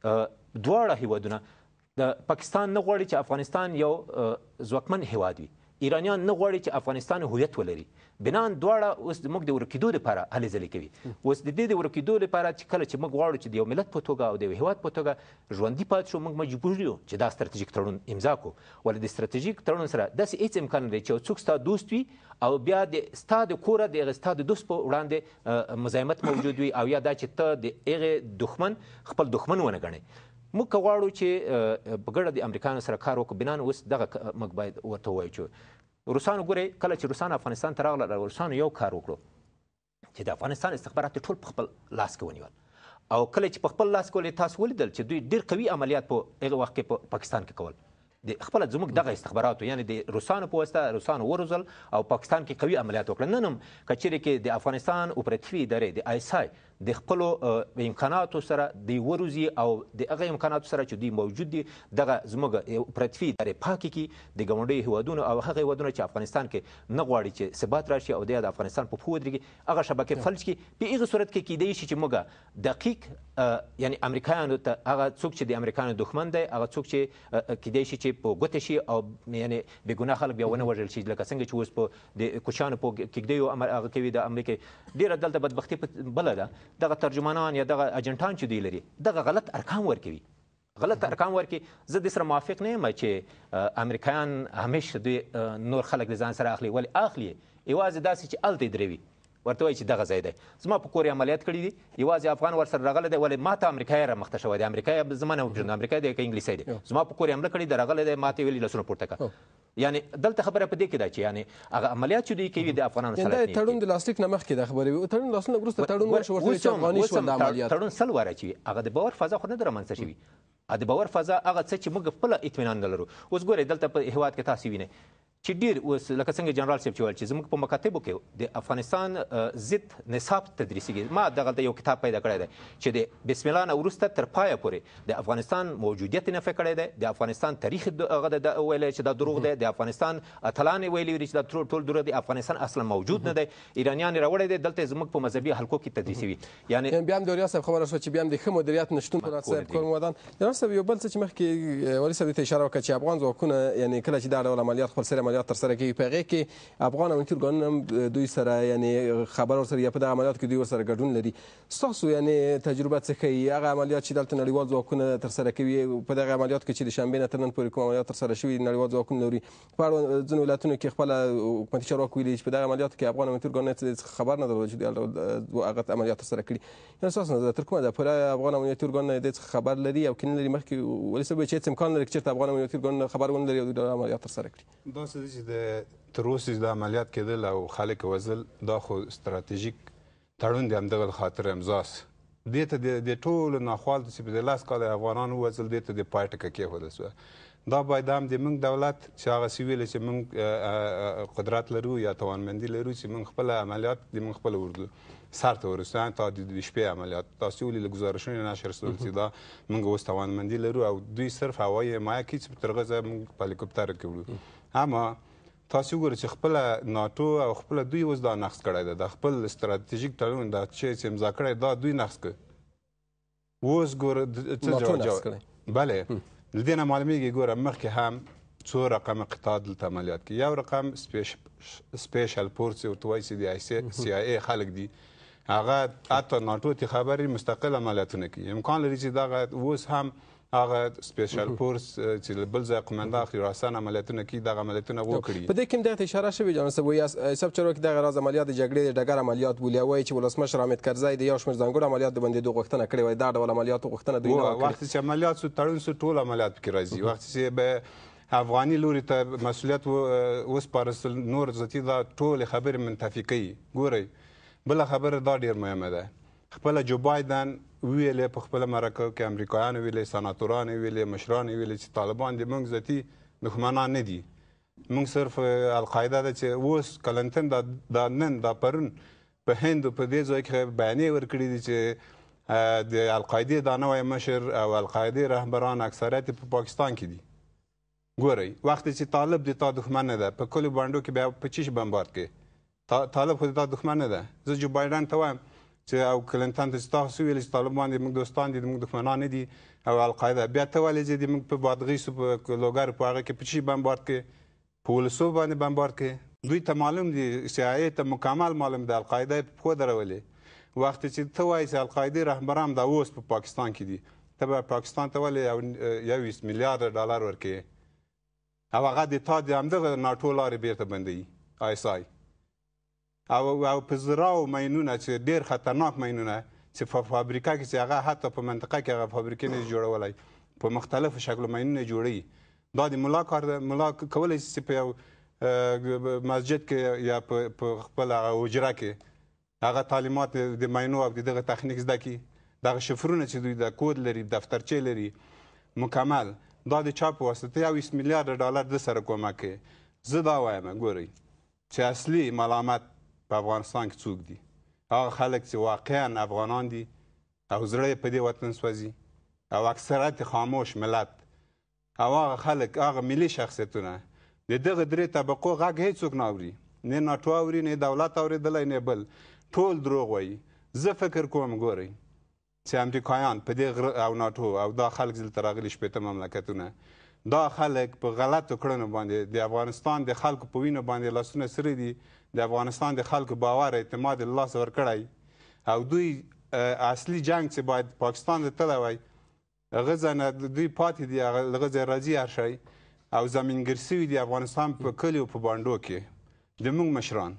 دواړه هیوادونه د پاکستان نه غواړي چې افغانستان یو ځواکمن هیواد وي ایرانیان نه غواړي چې افغانستان هویت ولري بنان دواړه اوس موږ د ورکېدو لپاره هلې ځلې کوي اوس د دې د ورکېدو لپاره چې کله چې موږ غواړو چې د یو ملت په توګه او د یو هیواد په توګه ژوندي پاتې شو موږ مجبور یو چې دا ستراتیژیک تړون امضا کړو ولې د ستراتیژیک تړون سره داسې هېڅ امکان نه دی چې یو څوک ستا دوست وي او بیا ستا د کوره د هغه ستا د دوست په وړاندې مزاحمت موجود وي او یا دا چې ته د هغې دښمن خپل دښمن ونه ګڼې موږ که غواړو چې په ګډه د امریکایانو سره کار وکړو بنان اوس دغه موږ باید ورته ووایو چې روسانو ګورئ کله چې روسان افغانستان ته راغله روسانو یو کار وکړو چې د افغانستان استخبارات ټول په خپل لاس کې ونیول او کله چې په خپل لاس کې ولې تاسو ولیدل چې دوی ډېر قوي عملیات په هغه وخت کې په پاکستان کې کول د خپله زموږ دغه استخباراتو یعنې د روسانو په واسطه روسانو وروزل او پاکستان کې قوي عملیات وکړل نن هم که چیرې کې د افغانستان اپراتیفي ادارې د ISI د خپلو امکاناتو سره دوی وروزي او د هغه امکاناتو سره چې دوی موجود دي دغه زموږ اپراتیفي ادارې پاکې کړي د ګاونډیو هیوادونو او هغه هیوادونه چې افغانستان کې نه غواړي چې ثبات راشي او د افغانستان په پښو ودرېږي هغه شبکې فلج کړي په هغه صورت کې کیدای شي چې موږ دقیق یعنی امریکایانو ته هغه څوک چې د امریکایانو دښمن دی هغه څوک چې کیدای شي چې په ګوته شي او یعنی بېګناه خلک بیا ونه وژل شي لکه څنګه چې اوس په د کوچیانو په کیږدیو هغه کوي د امریکا ډېره دلته بدبختي بله ده دغه ترجمانان یا دغه اجنټان چې دوی لري دغه غلط ارقام ورکوي غلط ارقام ورکړي زه د سره موافق نه یم چې امریکایان همیشه دوی نور خلک د ځان سره اخلي ولې اخلي یوازې داسې چې هلته یې دروي ورته وایي چې دغه ځای دی زما په کور یې عملیات کړي دي یوازې افغان ورسره راغلی دی ولې ما ته امریکایي رامخته شوی دی امریکایي زما نه وپېژنده امریکایي دی که انګلیسي دی زما په کور یې حمله کړې ده راغلی دی ما ته یې ویلي لاسونه پورته کړه یعنې دلته خبره په دې کې ده چې یعنې هغه عملیات چې دوی کوي د افغانانو سره دا تړون د لاسلیک نه مخکې دا خبرې وي تړون لاسونه وروسته تړون وشو ورته چې افغاني شول د عملیات تړون سل واره چې وي هغه د باور فضا خو نه ده رامنځته شوي د باور فضا هغه څه چې موږ خپله اطمینان نه لرو اوس ګورئ دلته په هېواد کې تاسې وینئ چې ډېر اوس لکه څنګه جنرال صاحب چې ویل چې زموږ په مکاتبو کې د افغانستان ضد نصاب تدریسیږي ما دغلته یو کتاب پیدا کړی دی چې د بسم الله نه وروسته تر پایه پورې د افغانستان موجودیت یې نفی کړی دی د افغانستان تاریخ هغه ویلی چې دا دروغ دی د افغانستان اتلان یې ویلي چې دا ټول دروغ دی افغانستان اصلا موجود نه دی ایرانیان یې راوړی دی دلته زموږ په مذهبي حلقو کې تدریسوي یعنې بیا هم د اوریا صاحب خبره شوه چې بیا هم د ښه مدیریت نشتون په صاحب کول ودان جناب صاحب یو بل څه چې مخکې والي صاحب ته اشاره وکړه چې افغان ځواکونه یعنې کله چې دا ډول عملیات خپل سري عملیات ترسره کوي په هغې کې افغان امنیتي ارګانونه هم دوی سره یعنې خبر ورسره یا په دغه عملیاتو کې دوی ورسره ګډون لري ستاسو یعنې تجربه څه ښیي هغه عملیات چې دلته نړیوال ځواکونه ترسره کوي په دغه عملیاتو کې چې د شنبې نه تر نن پورې کوم عملیات ترسره شوي نړیوال ځواکونه لري په اړه ځینو ولایتونو کې خپله حکومتي چارواکو ویلي چې په دغه عملیاتو کې افغان امنیتي ارګانونه څخه خبر نه درلود چې هغه عملیات ترسره کړي یعنې ستاسو نظر تر کومه ده پوره افغان امنیتي ارګانونه دې څخه خبر لري او که نه لري مخکې والي صاحب چې هېڅ امکان لري چې چېرته افغان امنیتي ارګانونه خبر ونه لري او دوی عملیات ترسره کړي دا څه دي چې تر اوسه د عملیات کېدل او خلک وژل دا خو ستراتیژیک تړون د همدغه خاطر امضاس دې ته د ټولو ناخوالو چې په دې لاس کاله افغانان ووژل دې ته د پای ټکه کېښودل شوه دا باید هم د موږ دولت چې هغه څه ویلې چې موږ قدرت لرو یا توانمندي لرو چې موږ خپله عملیات د موږ خپله وکړو سر ته ورسویان تا د شپې عملیات تاسو ولې له ګزارشونو نشر شول چې دا موږ اوس توانمندي لرو او دوی صرف هوایي حمایه کوي چې په ترغه ځای موږ په هلیکوپټر کې وړو اما تاسو وګورئ چې خپله ناټو او خپله دوی اوس دا نقض کړی دی د خپل ستراتیژیک تړون دا چې امضا کړی دا دوی نقض کړ اوس ګوره څه جواب بله له دې نه معلومیږي ګوره مخکې هم څو رقم قطاع دلته عملیات کوي یو رقم سپیشل فورس ورته وایي چې د CIA خلک دي هغه حتی ناټو تی خبرې مستقل عملیاتونه کوي امکان لري چې دغه اوس هم هغه سپیشل فورس چې بل ځای قومنده اخلي راسن عملیاتونه کوي دغه عملیاتونه وکړي په دې کې هم دغه اشاره شوې جناب صاحب وایي حساب چارواکي دغه راز عملیات د جګړې د ډګر عملیات بولي وایي چې ولسمشر حامد کرزی د یو شمېر ځانګړو عملیات د بندېدو غوښتنه کړې وای دا ډول عملیاتو غوښتنه دوی نه وه کړې وخت چې عملیات سو تړون سو ټول عملیات پکې راځي وخت چې به افغاني لوري ته مسؤلیت وسپارل نور ذاتي دا ټول خبرې منتفي کوي ګورئ بله خبره دا ډېر مهمه ده خپله جو بایدن ویلې په خپله مرکه کې امریکایانو ویلې سناتورانو ویلې مشرانو ویلې چې طالبان د موږ ذاتي دښمنان نه دي موږ صرف القاعده ده چې اوس کلنټن دا نن دا پرون په هند په دې ځای کې بیانیې ورکړي دي چې د القاعدې دا نوی مشر او القاعدې رهبران اکثریت په پاکستان کې دي ګورئ وخت چې طالب د تا دښمن نه ده په کلو بانډو کې بیا په چیش بمبارد کې طالب خو د تا دښمن نه ده زه جو بایدن ته وایم چې او کلنټن ته چې تاسو ویل چې طالبان د موږ دوستان دي د موږ دښمنان نه دي او القاعده بیا ته ولې چې د موږ په بادغیسو په لوګر په هغه کې په چی بمبارد کې په ولسو باندې بمبارد کې دوی ته معلوم دي CIA ته مکمل معلوم ده القاعده په خو درولې وخت چې ته وایې چې القاعده رهبران دا اوس په پاکستان کې دي ته به پاکستان ته ولې 21 میلیارډ ډالر ورکې او هغه د تا د همدغه ناټو لارې بیرته بندوي ISI او په زراو ماینونه چې ډېر خطرناک ماینونه چې په فابریکه کې چې هغه حتی په منطقه کې هغه فابریکې نه جوړولی په مختلفو شکلو ماینونه جوړوي دا د ملا کار ده ملا کولی شي چې په یو مسجد کې یا په خپل هغه حجره کې هغه تعلیمات د ماینو او دغه تخنیک زده کړي دغه شفرونه چې دوی د کود لري دفترچې لري مکمل دا د چا په واسطه 21 میلیارډ ډالر د سره کومک کوي زه دا وایم ګورئ چې اصلي ملامت په افغانستان کې څوک دي هغه خلک چې واقعا افغانان دي او زړه یې په دې وطن سوځي او اکثریت خاموش ملت او هغه خلک هغه ملي شخصیتونه د دغه درې طبقو غږ هیڅوک نه اوري نه ناټو اوري نه دولت اورېدلی نه بل ټول دروغ وایي زه فکر کوم ګورئ چې امریکایان په دې او ناټو او دا خلک دلته راغلي شپېته مملکتونه دا خلک په غلطو کړنو باندې د افغانستان د خلکو په وینو باندې لاسونه سره دي د افغانستان د خلکو باور اعتماد له لاسه ورکړی او دوی اصلي جنګ چې باید پاکستان ته تللی وای هغه ځای نه دوی پاتې دي هغه ځای راځي هر شی او زمینګر سوي دي افغانستان په کلیو په بانډو کې د موږ مشران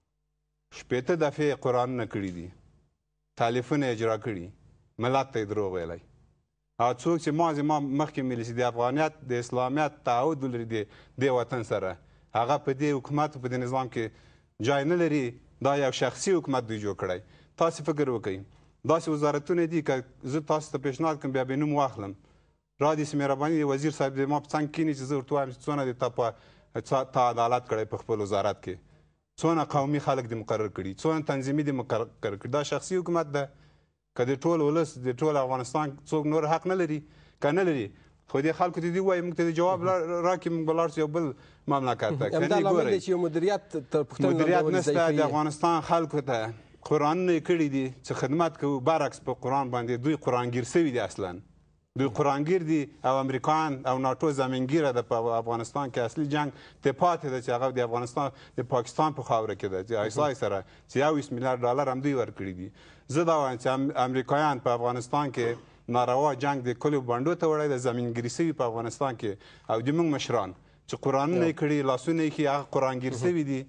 80 دفعې قرآنونه کړي دي تالیفونه اجرا کړي ملت ته یې دروغ ویلی او څوک چې ما مخکې ویلي چې د افغانیت د اسلامیت تعهد ولري د وطن سره هغه په دې حکومت په دې نظام کې جای نه لري دا یو شخصي حکومت دوی جوړ کړی تاسو فکر وکړئ داسې وزارتونه دي که زه تاسو ته پیشنهاد کوم بیا به نوم واخلم را دې مهرباني وزیر صاحب د ما په څنګ کښېني چې زه ورته وایم چې څونه دې تا عدالت کړی په خپل وزارت کې څونه قومي خلک دې مقرر کړي څونه تنظیمي دې مقرر کړي دا شخصي حکومت ده که د ټول ولس د ټول افغانستان څوک نور حق نه لري که نه لري خو دې خلکو ته دې ووایي موږ ته د جواب راکړي موږ به لاړ شو یو بل مملکت ته همدا لامل دی چې یو مدیریت تر پوښتنې مدیریت نشته د افغانستان خلکو ته قرآنونه یې کړي دي چې خدمت کوو برعکس په قرآن باندې دوی قرآنګیر سوي دي اصلا دوی قرآنګیر دي او امریکایان او ناټو زمینګیره ده په افغانستان کې اصلي جنګ ته پاتې ده چې هغه د افغانستان د پاکستان په خاوره کې ده چې ISI سره چې 21 میلیارډ ډالر هم دوی ورکړي دي زه دا وایم چې امریکایان په افغانستان کې ناروا جنگ د کلیو بانډو ته وړی د زمینګیري سوي په افغانستان کې او د موږ مشران چې قرآنونه یې کړي لاسونه یې ښي هغه قرآنګیر سوي دي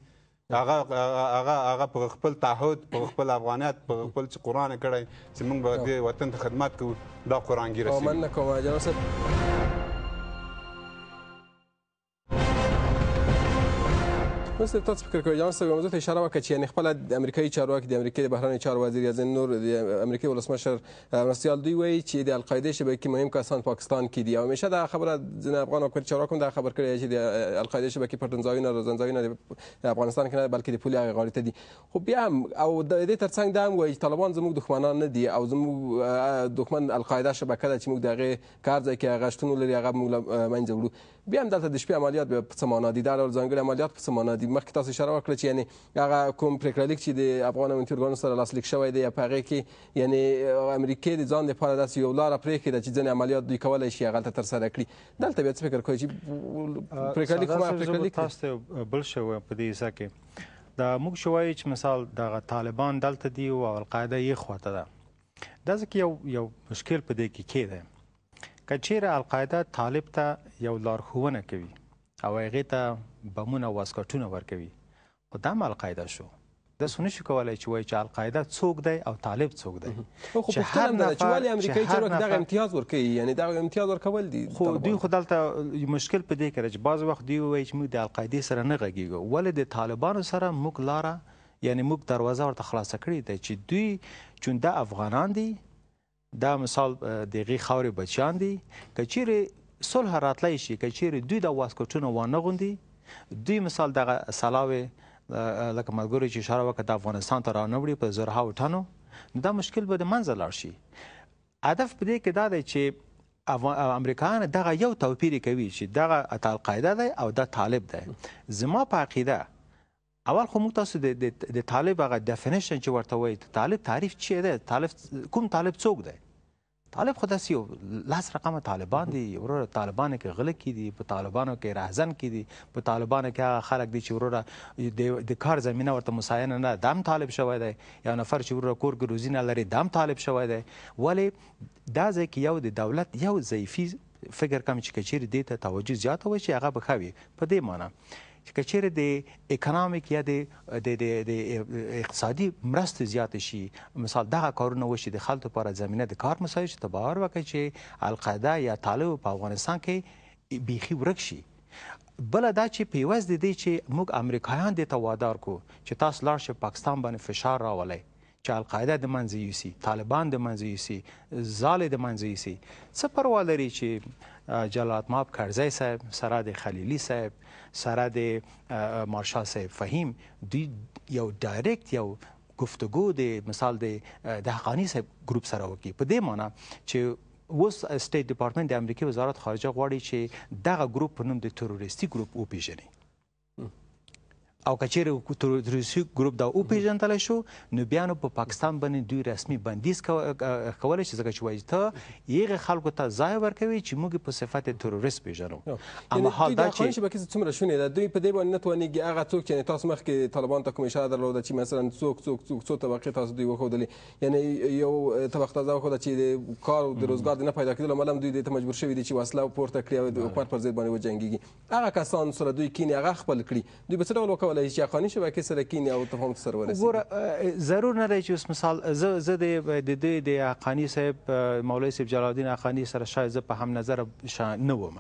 هغه په خپل تعهد په خپل افغانیت په خپل چې قرآن یې کړی چې موږ به دې وطن ته خدمت کوو دا قرآنګیره سوي مننه کوم جناب صاحب مثل تاسو فکر کوئ جناب صاحب موضوع ته اشاره وکړه چې یعنې خپله د امریکایي چارواکي د امریکې د بهرنیو چارو وزیر یا ځینې نور د امریکې ولسمشر مرستیال دوی وایي چې د القاعدې شبکې مهم کسان پاکستان کې دي او همیشه دا خبره ځینې افغان حکومتي چارواکو هم دا خبر کړې چې د القاعدې شبکې پټنځایونه روزنځایونه د افغانستان کې نه بلکې د پولې هغې غاړې ته دي خو بیا هم او د دې تر څنګ دا هم وایي چې طالبان زموږ دښمنان نه دي او زموږ دښمن القاعده شبکه ده چې موږ د هغې کار ځای کې هغه شتون ولري هغه موږ له منځه وړو بیا هم دلته د شپې عملیات به په څه معنا دي دا ډول ځانګړي عملیات په څه معنا دي مخکې تاسو اشاره وکړه چې یعنې هغه کوم پرېکړه لیک چې د افغان امنیتي ارګانونو سره لاسلیک شوی دی په هغې کې یعنې امریکې د ځان دپاره داسې یو لاره پرېښې ده چې ځینې عملیات دوی کولی شي هغلته ترسره کړي دلته بیا څه فکر کوئ چې پرېکړه لیک خو پرېکړه لیک تاسو ته بل شی وایم په دې حصه کې دا موږ شو وایو چې مثال دغه طالبان دلته دي او القاعده یې خواته ده. دا ځکه یو مشکل په دې کې دی که چیرې القاعده طالب ته یو لارښوونه کوي او هغې ته بمونه او واسکټونه ورکوي، خو دا هم القاعده شو. داسې نشو کولی چې وایي چې القاعده څوک دی او طالب څوک دی. خو پوښتنه هم ده چې ولې امریکایي چارواکي دغه امتیاز ورکوي، یعنې دغه امتیاز ورکول دي. خو دوی خو دلته مشکل په دې کې دی چې بعض وخت دوی وایي چې موږ د القاعدې سره نه غږیږو، ولې د طالبانو سره موږ لاره یعنې موږ دروازه ورته خلاصه کړې ده چې دوی چون دا افغانان دي، دا مثال د هغې خاورې بچیان دي، که چیرې صلح راتلی شي، که چیرې دوی د واسکټونه وانه غوندي، دوی مثال دغه سلاوې لکه ملګرو چې اشاره وکړه د افغانستان ته رانه وړي په زرهاو ټنو، نو دا مشکل به د منځه لاړ شي. هدف په دې کې دا دی چې امریکایان دغه یو توپیر کوي چې دغه القاعده دی او دا طالب دی. زما په عقیده اول خو موږ تاسو د طالب هغه ډیفینیشن چې ورته وایي طالب تعریف چی دی، کوم طالب څوک دی؟ طالب خو داسې یو لاس رقمه طالبان دي، وروره طالبانو کې غله کې دي، په طالبانو کې راهزن کې دي، په طالبانو کې هغه خلک دي چې وروره د کار زمینه ورته مساینه نه ده، هم طالب شوی دی. یو نفر چې وروره کور کې روزي نه لري، هم طالب شوی دی. ولې دا ځای کې یو د دولت یو ضعیفي فکر کم چې که چیرې دې ته توجه زیاته وي چې هغه به ښه وي. په دې معنی چې که چیرې د اکونامیک یا د اقتصادي مرستې زیاتې شي، مثال دغه کارونه وشي، د خلکو لپاره زمینه د کار مسایل شي، ته باور وکړئ چې القاعده یا طالب په افغانستان کې بیخي ورک شي. بله دا چې په عوض د دې چې موږ امریکایان دې ته وادار کړو چې تاسو لاړ شئ پاکستان باندې فشار راولئ چې القاعده د منځه یوسي، طالبان د منځه یوسي، زال د منځه یوسي، څه پروا لري چې جلال ماب کرزی صاحب سره د خلیلي صاحب سره د مارشال صاحب فهیم دوی یو ډایرکټ یو گفتگو د مثال د حقانی صاحب ګروپ سره وکړي. په دې معنی چې اوس سټیټ ډپارټمنټ د امریکای وزارت خارجه غواړي چې دغه ګروپ په نوم د تروریستي ګروپ وپیژني، او که چیرې تروریستي ګروپ دا وپیژندلی شو نو بیا نو په پاکستان باندې دوی رسمي بندیز کولی شي، ځکه چې وایي ته هغې خلکو ته ځای ورکوي چې موږ په صفت تروریست پیژنو. اما حال دا چې شبکې څومره شونې ده دوی په دې باندې نه توانېږي هغه څوک چې تاسو مخکې طالبان ته کوم اشاره درلوده چې مثلا څو طبقې تاسو دوی وښودلې، یعنې یو طبقه تازه وښوده چې د کار او د روزګار د نه پیدا کېدلو امله هم دوی دې ته مجبور شوي دي چې وسله پورته کړي او د حکومت پر ضد باندې وجنګېږي. هغه کسان سره دوی کینې هغه خپل کړي، دوی به څه ډول وکولی شي چې افغاني شبکې سره کینې او تفاهم سره ورسېږي؟ ګوره ضرور نه دی چې اوس مثال زه د دوی د حقاني صاحب مولوي صاحب جلال الدین حقاني سره شاید زه په هم نظره نه وم،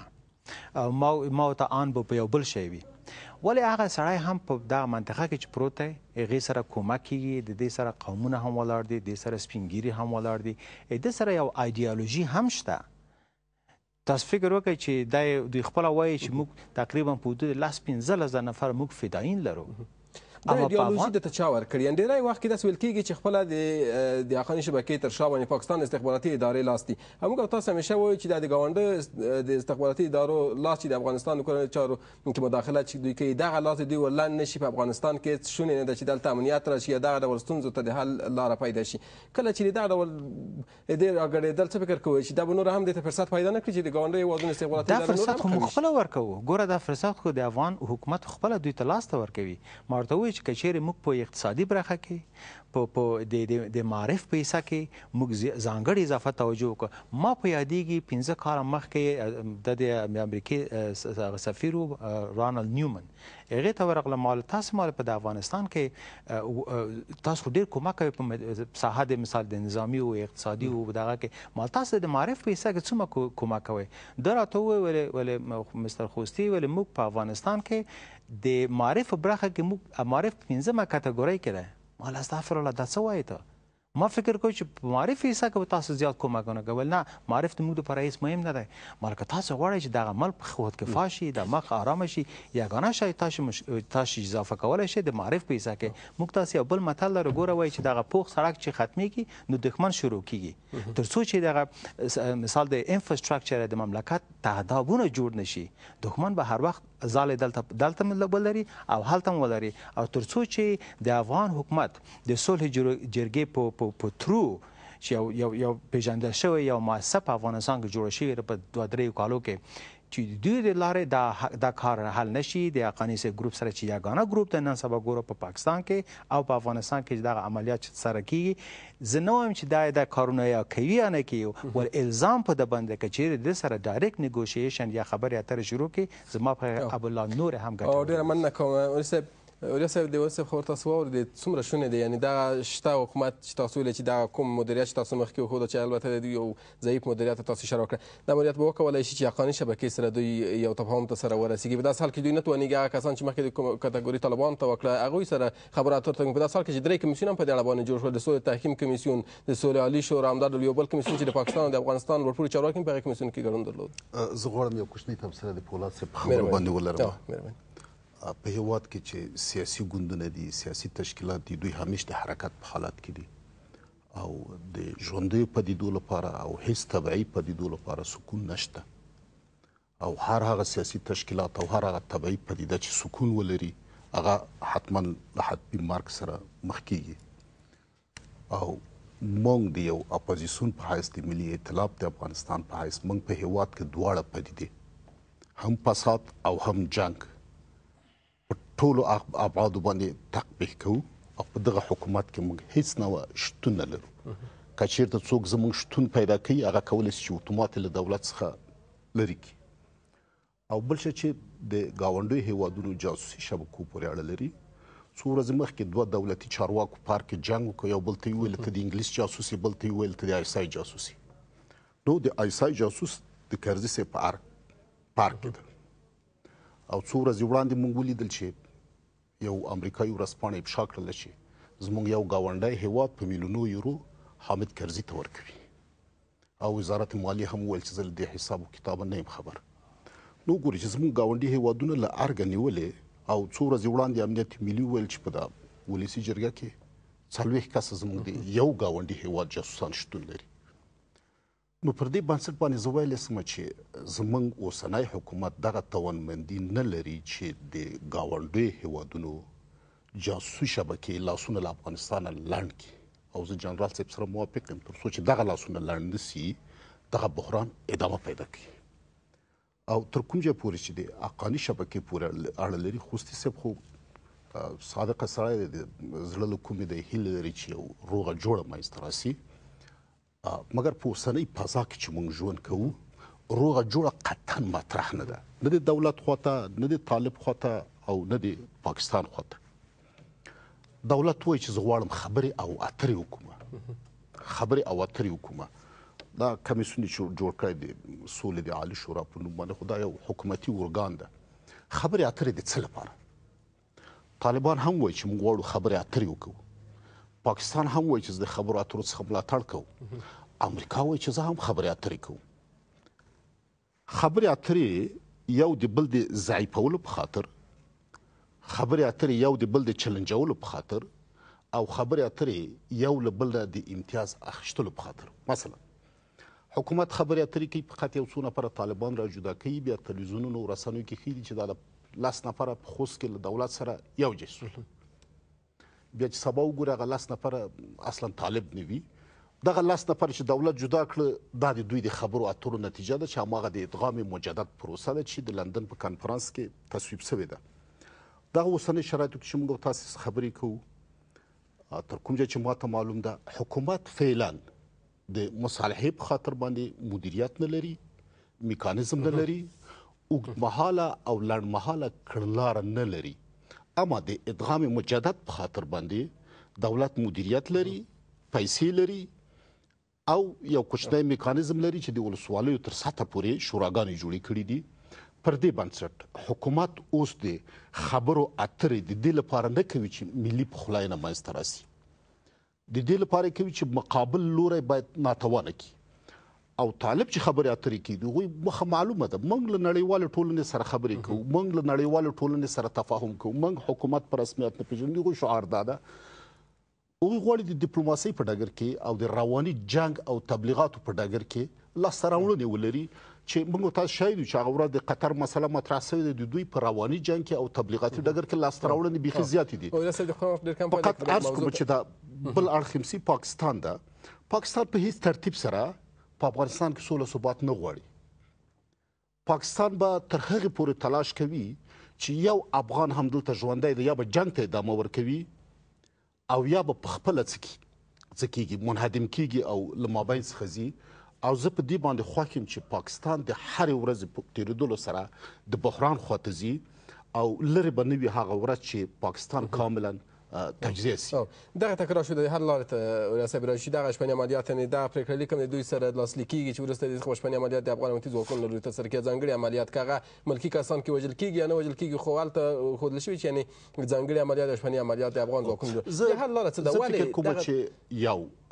ما ورته آن به په یو بل شی وي، ولې هغه سړی هم په دغه منطقه کې چې پروت دی هغې سره کومک کېږي، د دې سره قومونه هم ولاړ دي، د دې سره سپینګیري هم ولاړ دي، د دې سره یو ایډیالوژي هم شته. تاسو فکر وکړئ چې دا دوی خپله وایي چې موږ تقریبا په حدود 15,000 نفر موږ فدایین لرو. دا ایډیالوژي درته چا ورکړې؟ یعنې ډېری وخت کې داسې ویل کېږي چې خپله د حقاني شبکې تر شا باندې پاکستان استخباراتي ادارې لاس دي. موږ او تاسو همیشه وایو چې دا د ګاونډه د استخباراتي ادارو لاس چې د افغانستان د کورنیو چارو کې مداخله چې دوی کوي دغه لاس دوی ورلنډ نه شي په افغانستان کې شونې نه ده چې دلته امنیت راشي یا دغه ډول ستونزو ته د حل لاره پیدا شي. کله چې دغه ډول دې راګډېدل څه فکر کوئ چې دا به نور هم دې ته فرصت پیدا نه کړي چې د ګاونډه هېوادونو استخباراتي دا فرصت خو موږ خپله ورکوو. ګوره دا فرصت خو د افغان حکومت خپله دوی ته لاس ته ورکوي. ما ورته ووایي چې که چیرې موږ په اقتصادي برخه کې په د معرف په حصه کې موږ ځانګړې اضافه توجه وکړو. ما په یادېږي 15 کاله مخکې د امریکې سفیر رانالډ نیومن هغې ته ورغلم، ما تاسو مال په افغانستان کې تاسو ډېر کومک کوئ په ساحه د مثال د نظامي او اقتصادي او دغه کې، ما تاسو د معرف په حصه کې څومره کومک کوئ؟ ده راته وویل ولې مستر خوستي ولې موږ په افغانستان کې د معرف برخه کې موږ معرف 15مه کټګورۍ کې ده. ما استغفر الله دا څه وایي ته؟ ما فکر کوم چې په معرف حصه کې تاسو زیات کومکونه کوئ. نه، معرف د موږ لپاره هېڅ مهم نه دی. مالکه تاسو غواړئ چې دغه عمل په خودکفا شي، د مخ ارامه شي، یګانه شی تاسو اضافه کولی شئ د معرف په حصه کې. موږ تاسو یو بل متل لرو، ګوره وایي چې دغه پوخ سړک چې ختمیږي نو دښمن شروع کیږي. تر څو چې دغه مثال د انفراستراکچر د مملکت تهدابونه جوړ نشي، دښمن به هر وخت ځاله دلته ولري او هلته ولري. او تر څو چې د افغان حکومت د صلح جرګې په ترو چې یو پیژندل شوی یو مؤسسه په افغانستان کې جوړه شوې په 2-3 کالو کې چې دوی د لارې دا کار حل نشي د افغاني ګروپ سره چې یګانه ګروپ د نن سبا ګورو په پاکستان کې او په افغانستان کې دغه عملیات سره کیږي زه نه وایم چې دا کارونه یا کوي یا نه کوي ول الزام په د باندې که چیرې د سره ډایرکټ نیګوشیشن یا خبرې اترې شروع کړي زما په ابوالله نور هم ګټه ډېره مننه کوم اوریا صاحب د اوس خبر تاسو واورئ څومره شونې دی یعنی دغه شته حکومت چې تاسو ویلې چې دا کوم مدیریت چې تاسو مخکې وښوده چې البته د یو ضعیف مدیریت تاسو اشاره وکړه دا مدیریت به وکولی شي چې حقاني شبکې سره دوی یو تفاهم ته سره ورسېږي په داسې حال کې دوی نه توانېږي هغه کسان چې مخکې د کټګوري طالبانو ته وکړه هغوی سره خبرو اترو ته په داسې حال کې چې 3 کمیسیون هم په دې اړه باندې جوړ شول د سولې تحکیم کمیسیون د سولې عالي شورا همدارډول یو بل کمیسیون چې د پاکستان او د افغانستان لوړپوړي چارواکي په هغه کمیسیون کې ګډون درلود زه غواړم یو کوچنی تبصره د پولاد صاحب په خبرو باندې ولرم په هیواد کې چې سیاسي ګوندونه دي سیاسي تشکیلات دي دوی همیش د حرکت په حالت کې دي او د ژوندیو پدیدو لپاره او هیڅ طبیعي پدیدو لپاره سکون نشته او هر هغه سیاسي تشکیلات او هر هغه طبیعي پدیده چې سکون ولري هغه حتما له حتمي مرګ سره مخ کیږي او موږ د یو اپوزیسیون په حیث د ملي ائتلاف د افغانستان په حیث موږ په هیواد کې دواړه پدیدې هم فساد او هم جنگ ټولو ابعادو باندې تقبیح کوو او په دغه حکومت کې موږ هیڅ نه شتون نه لرو که چېرته څوک زموږ شتون پیدا کوي هغه کولی شي چې اتومات له دولت څخه لرې کړي او بل شی چې د ګاونډیو هیوادونو جاسوسي شبکو پورې اړه لري څو ورځې مخکې 2 دولتي چارواکو پارک کې جنګ وکړ یو بل ته یې وویل ته د انګلیس جاسوسي بل ته یې وویل ته د آی اس آی جاسوسي نو د آی اس آی جاسوس د کرزي صاحب په پارک کې ده او څو ورځې وړاندې موږ ولیدل چې یو امریکایي ورځپاڼه افشا کړله چې زموږ یو ګاونډی هیواد په میلیونو یورو حامد کرزي ته ورکوي او وزارت مالیې هم وویل چې زه له دې حساب و کتابه نه یم خبر نو ګوري چې زموږ ګاونډي هیوادونه له ارګه نیولې او څو ورځې وړاندې امنیت ملي وویل چې په دا ولسي جرګه کې 40 کسه زموږ د یو ګاونډي هیواد جاسوسان شتون لري نو پر دې بنسټ باندې زه ویلی سمه چې زموږ اوسنی حکومت دغه توانمندي نه لري چې د ګاونډیو هیوادونو جاسوسي شبکې لاسونه له افغانستانه لنډ کړي او زه جنرال صاحب سره موافق یم تر څو چې دغه لاسونه لنډ نه سي دغه بحران ادامه پیدا کړي او تر کوم ځای پورې چې د افغاني شبکې پورې اړه لري خوستي صاحب خو صادقه سړی دی د زړه له کومې د هیلې لري چې یو روغه جوړه منځته راسي مګر په اوسنۍ فضا کې چې موږ ژوند کوو روغه جوړه قطعا مطرح نه ده نه د دولت خواته نه د طالب خواته او نه د پاکستان خواته دولت وایي چې زه غواړم خبرې او اترې وکړم خبرې او اترې وکړم دا کمیسیون چې جوړ کړی د سولې د عالي شورا په نوم باندې خو دا یو حکومتي ارګان ده خبرې اترې د څه لپاره طالبان هم وایي چې موږ غواړو خبرې اترې وکړو پاکستان هم وایي چې زه د خبرو اترو څخه ملاتړ کوم امریکا وایي چې زه هم خبرې اترې کوم خبرې اترې یو د بل د ضعیفولو په خاطر خبرې اترې یو د بل د چلنجولو په خاطر او خبرې اترې یو له بل د امتیاز اخیستلو په خاطر مثلا حکومت خبرې اترې کوي فقط یو څو نفره طالبان را جدا کوي بیا تلویزیونونو او رسنیو کې ښیي چې دا 10 نفره په خوست کې له دولت سره یو ځای شول بیا چې سبا وګوري هغه 10 نفره اصلا طالب نه وي دغه 10 نفر چې دولت جدا کړه دا د دوی د خبرو اترو نتیجه ده چې هماغه د ادغام مجدد پروسه ده چې د لندن په کنفرانس کې تصویب شوې ده دغه اوسنۍ شرایطو کې چې موږ تاسو خبرې کوو تر کوم ځای چې ماته معلوم ده حکومت فعلا د مصالحې په خاطر باندې مدیریت نه لري میکانیزم نه لري اوږدمهاله او لنډمهاله کړنلاره نه لري اما د ادغام مجدد په خاطر باندې دولت مدیریت لري پیسې لري او یو کوچنی میکانیزم لري چې د ولسوالیو تر سطحه پورې شوراګانې جوړې کړي دي پر دې بنسټ حکومت اوس د خبرو اترې د دې لپاره نه کوي چې ملي پخلاینه منځته راسي د دې لپاره کوي چې مقابل لوری باید ناتوانه کړي او طالب چې خبرې اترې کوي د هغوی مخه معلومه ده موږ له نړیوالې ټولنې سره خبرې کوو موږ له نړیوالې ټولنې سره تفاهم کوو موږ حکومت په رسمیت نه پېژنو د هغوی شعار دا ده هغوی غواړي د ډیپلوماسۍ په ډګر کې او د رواني جنګ او تبلیغاتو په ډګر کې لاسته راوړنې ولري چې موږ تاسو شاهد یو چې هغه ورځ د قطر مسله مطرح شوې ده د دوی په رواني جنګ کې او تبلیغاتي ډګر کې لاسته راوړنې بیخي زیاتې دي فقط عرض کوم چې دا بل اړخ یمسي پاکستان ده پاکستان په هیڅ ترتیب سره په افغانستان کې سوله ثبات نه غواړي پاکستان به تر هغې پورې تلاش کوي چې یو افغان هم دلته ژوندی دی یا به جنګ ته ادامه ورکوي او یا به په خپله څه کېږي منهدم کېږي او له مابین څخه ځي او زه په دې باندې خوښ یم چې پاکستان د هرې ورځې په تېرېدلو سره د بحران خواته ځي او لرې به نه وي هغه ورځ چې پاکستان کاملا تجزیه سي دغه تکرار شو د هر لارې ته ریاست راشي دغه شپنې عملیات یعنې دغه پرېکړه لیک هم د دوی سره لاسلیک کېږي چې وروسته د شپنې عملیات د افغان امنیتي ځواکونو له لوري ترسره کېږي ځانګړي عملیات که هغه ملکي کسان کې وژل کېږي یا نه وژل کېږي خو هلته ښودل شوي چې یعنې ځانګړي عملیات د شپنې عملیات د افغان ځواکونو د هر لاره څه ده زه فکر کومه چې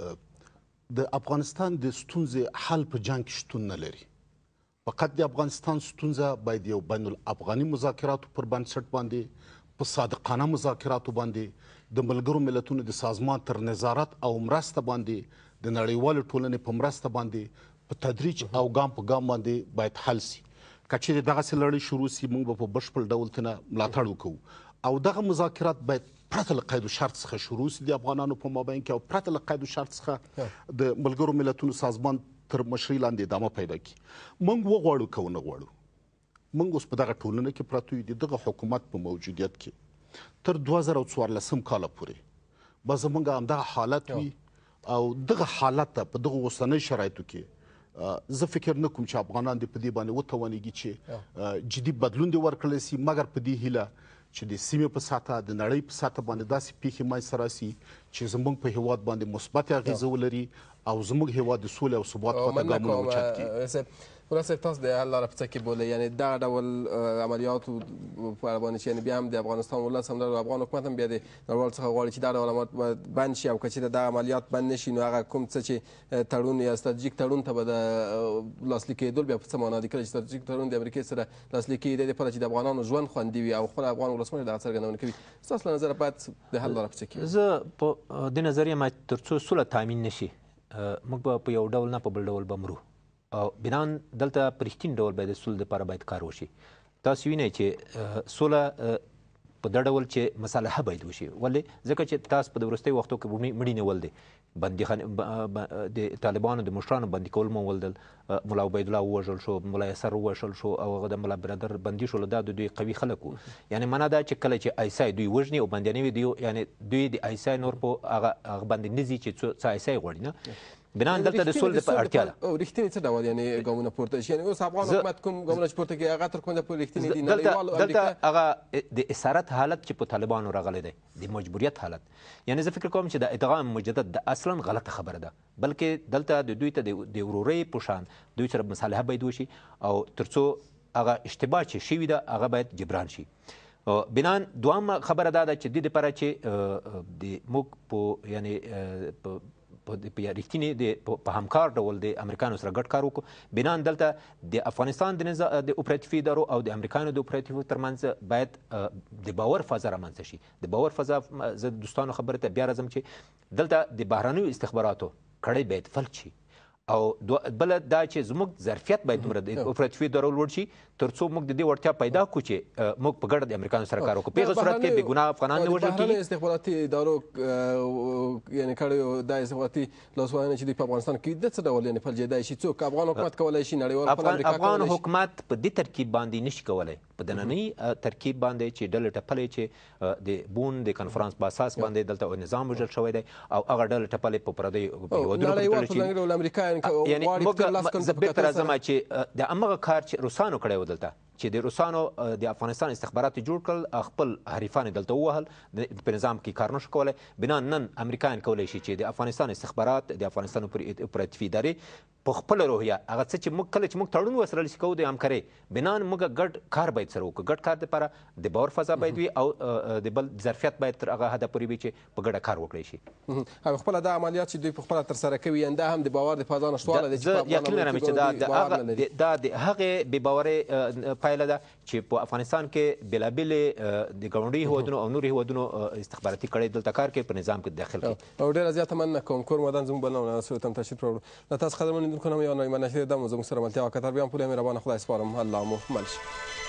یو د افغانستان د ستونزې حل په جنګ کې شتون نه لري فقط د افغانستان ستونزه باید یو بین الافغاني مذاکراتو پر بنسټ باندې په صادقانه مذاکراتو باندې د ملګرو ملتونو د سازمان تر نظارت او مرسته باندې د نړیوالو ټولنې په مرسته باندې په تدریج او ګام په ګام باندې باید حل سي که چیرې دغسې لړۍ شروع سي موږ به په بشپړ ډول ترنه ملاتړ وکوو او دغه مذاکرات باید پرته له قید و شرط څخه شروع سي د افغانانو په مابین کې او پرته له قید و شرط څخه د ملګرو ملتونو سازمان تر مشرۍ لاندې ادامه پیدا کړي موږ وغواړو که ونه غواړو موږ اوس په دغه ټولنه کې پراته یو د دغه حکومت په موجودیت کې تر 2014 کاله پورې به زموږ همدغه حالت وي او دغه حالت ته په دغه اوسنۍ شرایطو کې زه فکر نه کوم چې افغانان دې په دې باندې وتوانېږي چې جدي بدلون دې ورکړلی سي مګر په دې هیله چې د سیمې په سطحه د نړۍ په سطحه باندې داسې پیښې منځته راسي چې زموږ په هیواد باندې مثبت اغېزه ولري او زموږ هیواد د سولې او ثبات خواته ګامونه اوچت کړي مولا صاحب تاسو د حل لاره په څه کې بولئ یعنې دغه ډول عملیاتو په اړه باندې چې یعنې بیا هم د افغانستان ولس همدغه افغان حکومت هم بیا د نړیوالو څخه غواړي چې دغه ډول عملیات بند شي او که چېرې دغه عملیات بند نه شي نو هغه کوم څه چې تړون یا ستراتیژیک تړون ته به د لاسلیک کېدل بیا په څه معنا دي کله چې ستراتیژیک تړون د امریکې سره لاسلیک کېږي د دې لپاره چې د افغانانو ژوند خوندي وي او خپل افغان ولسمشر دغه څرګندونه کوي ستاسو له نظره باید د حل لاره په څه کې زه په دې نظر یم تر څو سوله تامین نه شي موږ به په یو ډول نه په بل ډول به مرو او بنان دلته په رښتیني ډول باید د سولې لپاره باید کار وشي تاسو وینئ چې سوله په دا ډول چې مصالحه باید وشي ولې ځکه چې تاسو په د وروستیو وختو کې مړي نیول دي د طالبانو د مشرانو بندي کول مو ولدل ملا عبیدالله ووژل شو ملا یسر ووژل شو او هغه د ملا برادر بندي شول دا د دوی قوي خلک وو یعنې معنا دا چې کله چې ایسای دوی وژني او بندیانوي یعنې دوی د ایسای نور په هغه باندې نه ځي چې څه ایسای غواړي نه بنان دلته د سولې په اړتیا ده او رښتینې څه ډول یعنې ګامونه پورته شي یعنې اوس افغان حکومت کوم ګامونه چې پورته کوي هغه تر کومه پورې رښتینې دي نړیوال دلته هغه د اسارت حالت چې په طالبانو راغلی دی د مجبوریت حالت یعنې زه فکر کوم چې د ادغام مجدد د اصلا غلطه خبره ده بلکې دلته د دوی ته د ورورۍ په شان دوی سره مصالحه باید وشي او تر څو هغه اشتباه چې شوي ده هغه باید جبران شي بنان دوامه خبره دا ده چې دې دپاره چې د موږ په یعنې په رښتینې په همکار ډول د امریکانو سره ګډ کار وکړو بنان دلته د افغانستان د اپراتیفي ادارو او د امریکانو د اپراتیفو ترمنځ باید د باور فضا رامنځته شي د باور فضا زه دوستانو خبرې ته بیا راځم چې دلته د بهرنیو استخباراتو کړۍ باید فلج شي او بل دا چې زموږ ظرفیت باید دومره د اپراتیفي ادارو لوړ شي تر څو موږ د دې وړتیا پیدا کړو چې موږ په ګډه د امریکانو سره کار وکړو په هغه صورت کې بې ګناه افغانان نه وژل کېږي استخباراتي ادارو یعنې کړیو دا استخباراتي لاسوهنه چې دوی په افغانستان کې د څه ډول یعنې فلجېدای شي څوک افغان حکومت کولی شي نړیوال افغان حکومت په دې ترکیب باندې نشي کولی په دننۍ ترکیب باندې چې ډلې ټپلې چې د بون د کنفرانس په اساس باندې دلته نظام وژل شوی دی او هغه ډلې ټپلې په پردیو هیوادونو یعنی موږ زه بیرته راځم چې د همغه کار چې روسانو کړی و دلته چې د روسانو د افغانستان استخبارات جوړ کړل خپل حریفان دلته ووهل په نظام کې کار نشو کولی بنا نن امریکایان کولی شي چې د افغانستان استخبارات د افغانستان اپراتیفي ادارې په خپله روحیه هغه څه چې موږ کله چې موږ تړون ورسره لاسلیک کوو د همکارۍ بنا موږ ګډ کار باید سره وکړو ګډ کار دپاره د باور فضا باید وي او د بل ظرفیت باید تر هغه حده پورې وي چې په ګډه کار وکړی شي او خپله دا عملیات چې دوی په خپله ترسره کوي دا هم د باور د فضا نشتوالی دی زه یقین لرم چې دا د هغې بېباورۍ پایله ده چې په افغانستان کې بېلابېلې د ګاونډي هیوادونو او نورو هیوادونو استخباراتي کړۍ دلته کار کوي په نظام کې داخل کوي او ډېره زیاته مننه کوم کور مدن زموږ بل نه سوی تم تشریف راوړو له تاسو قدرمنو لیدونکو نه مې یو نوی منشر ده مو زموږ سره ملتیا وکتل بیا هم پوله مهربانه خدای سپارم الله مو مل شي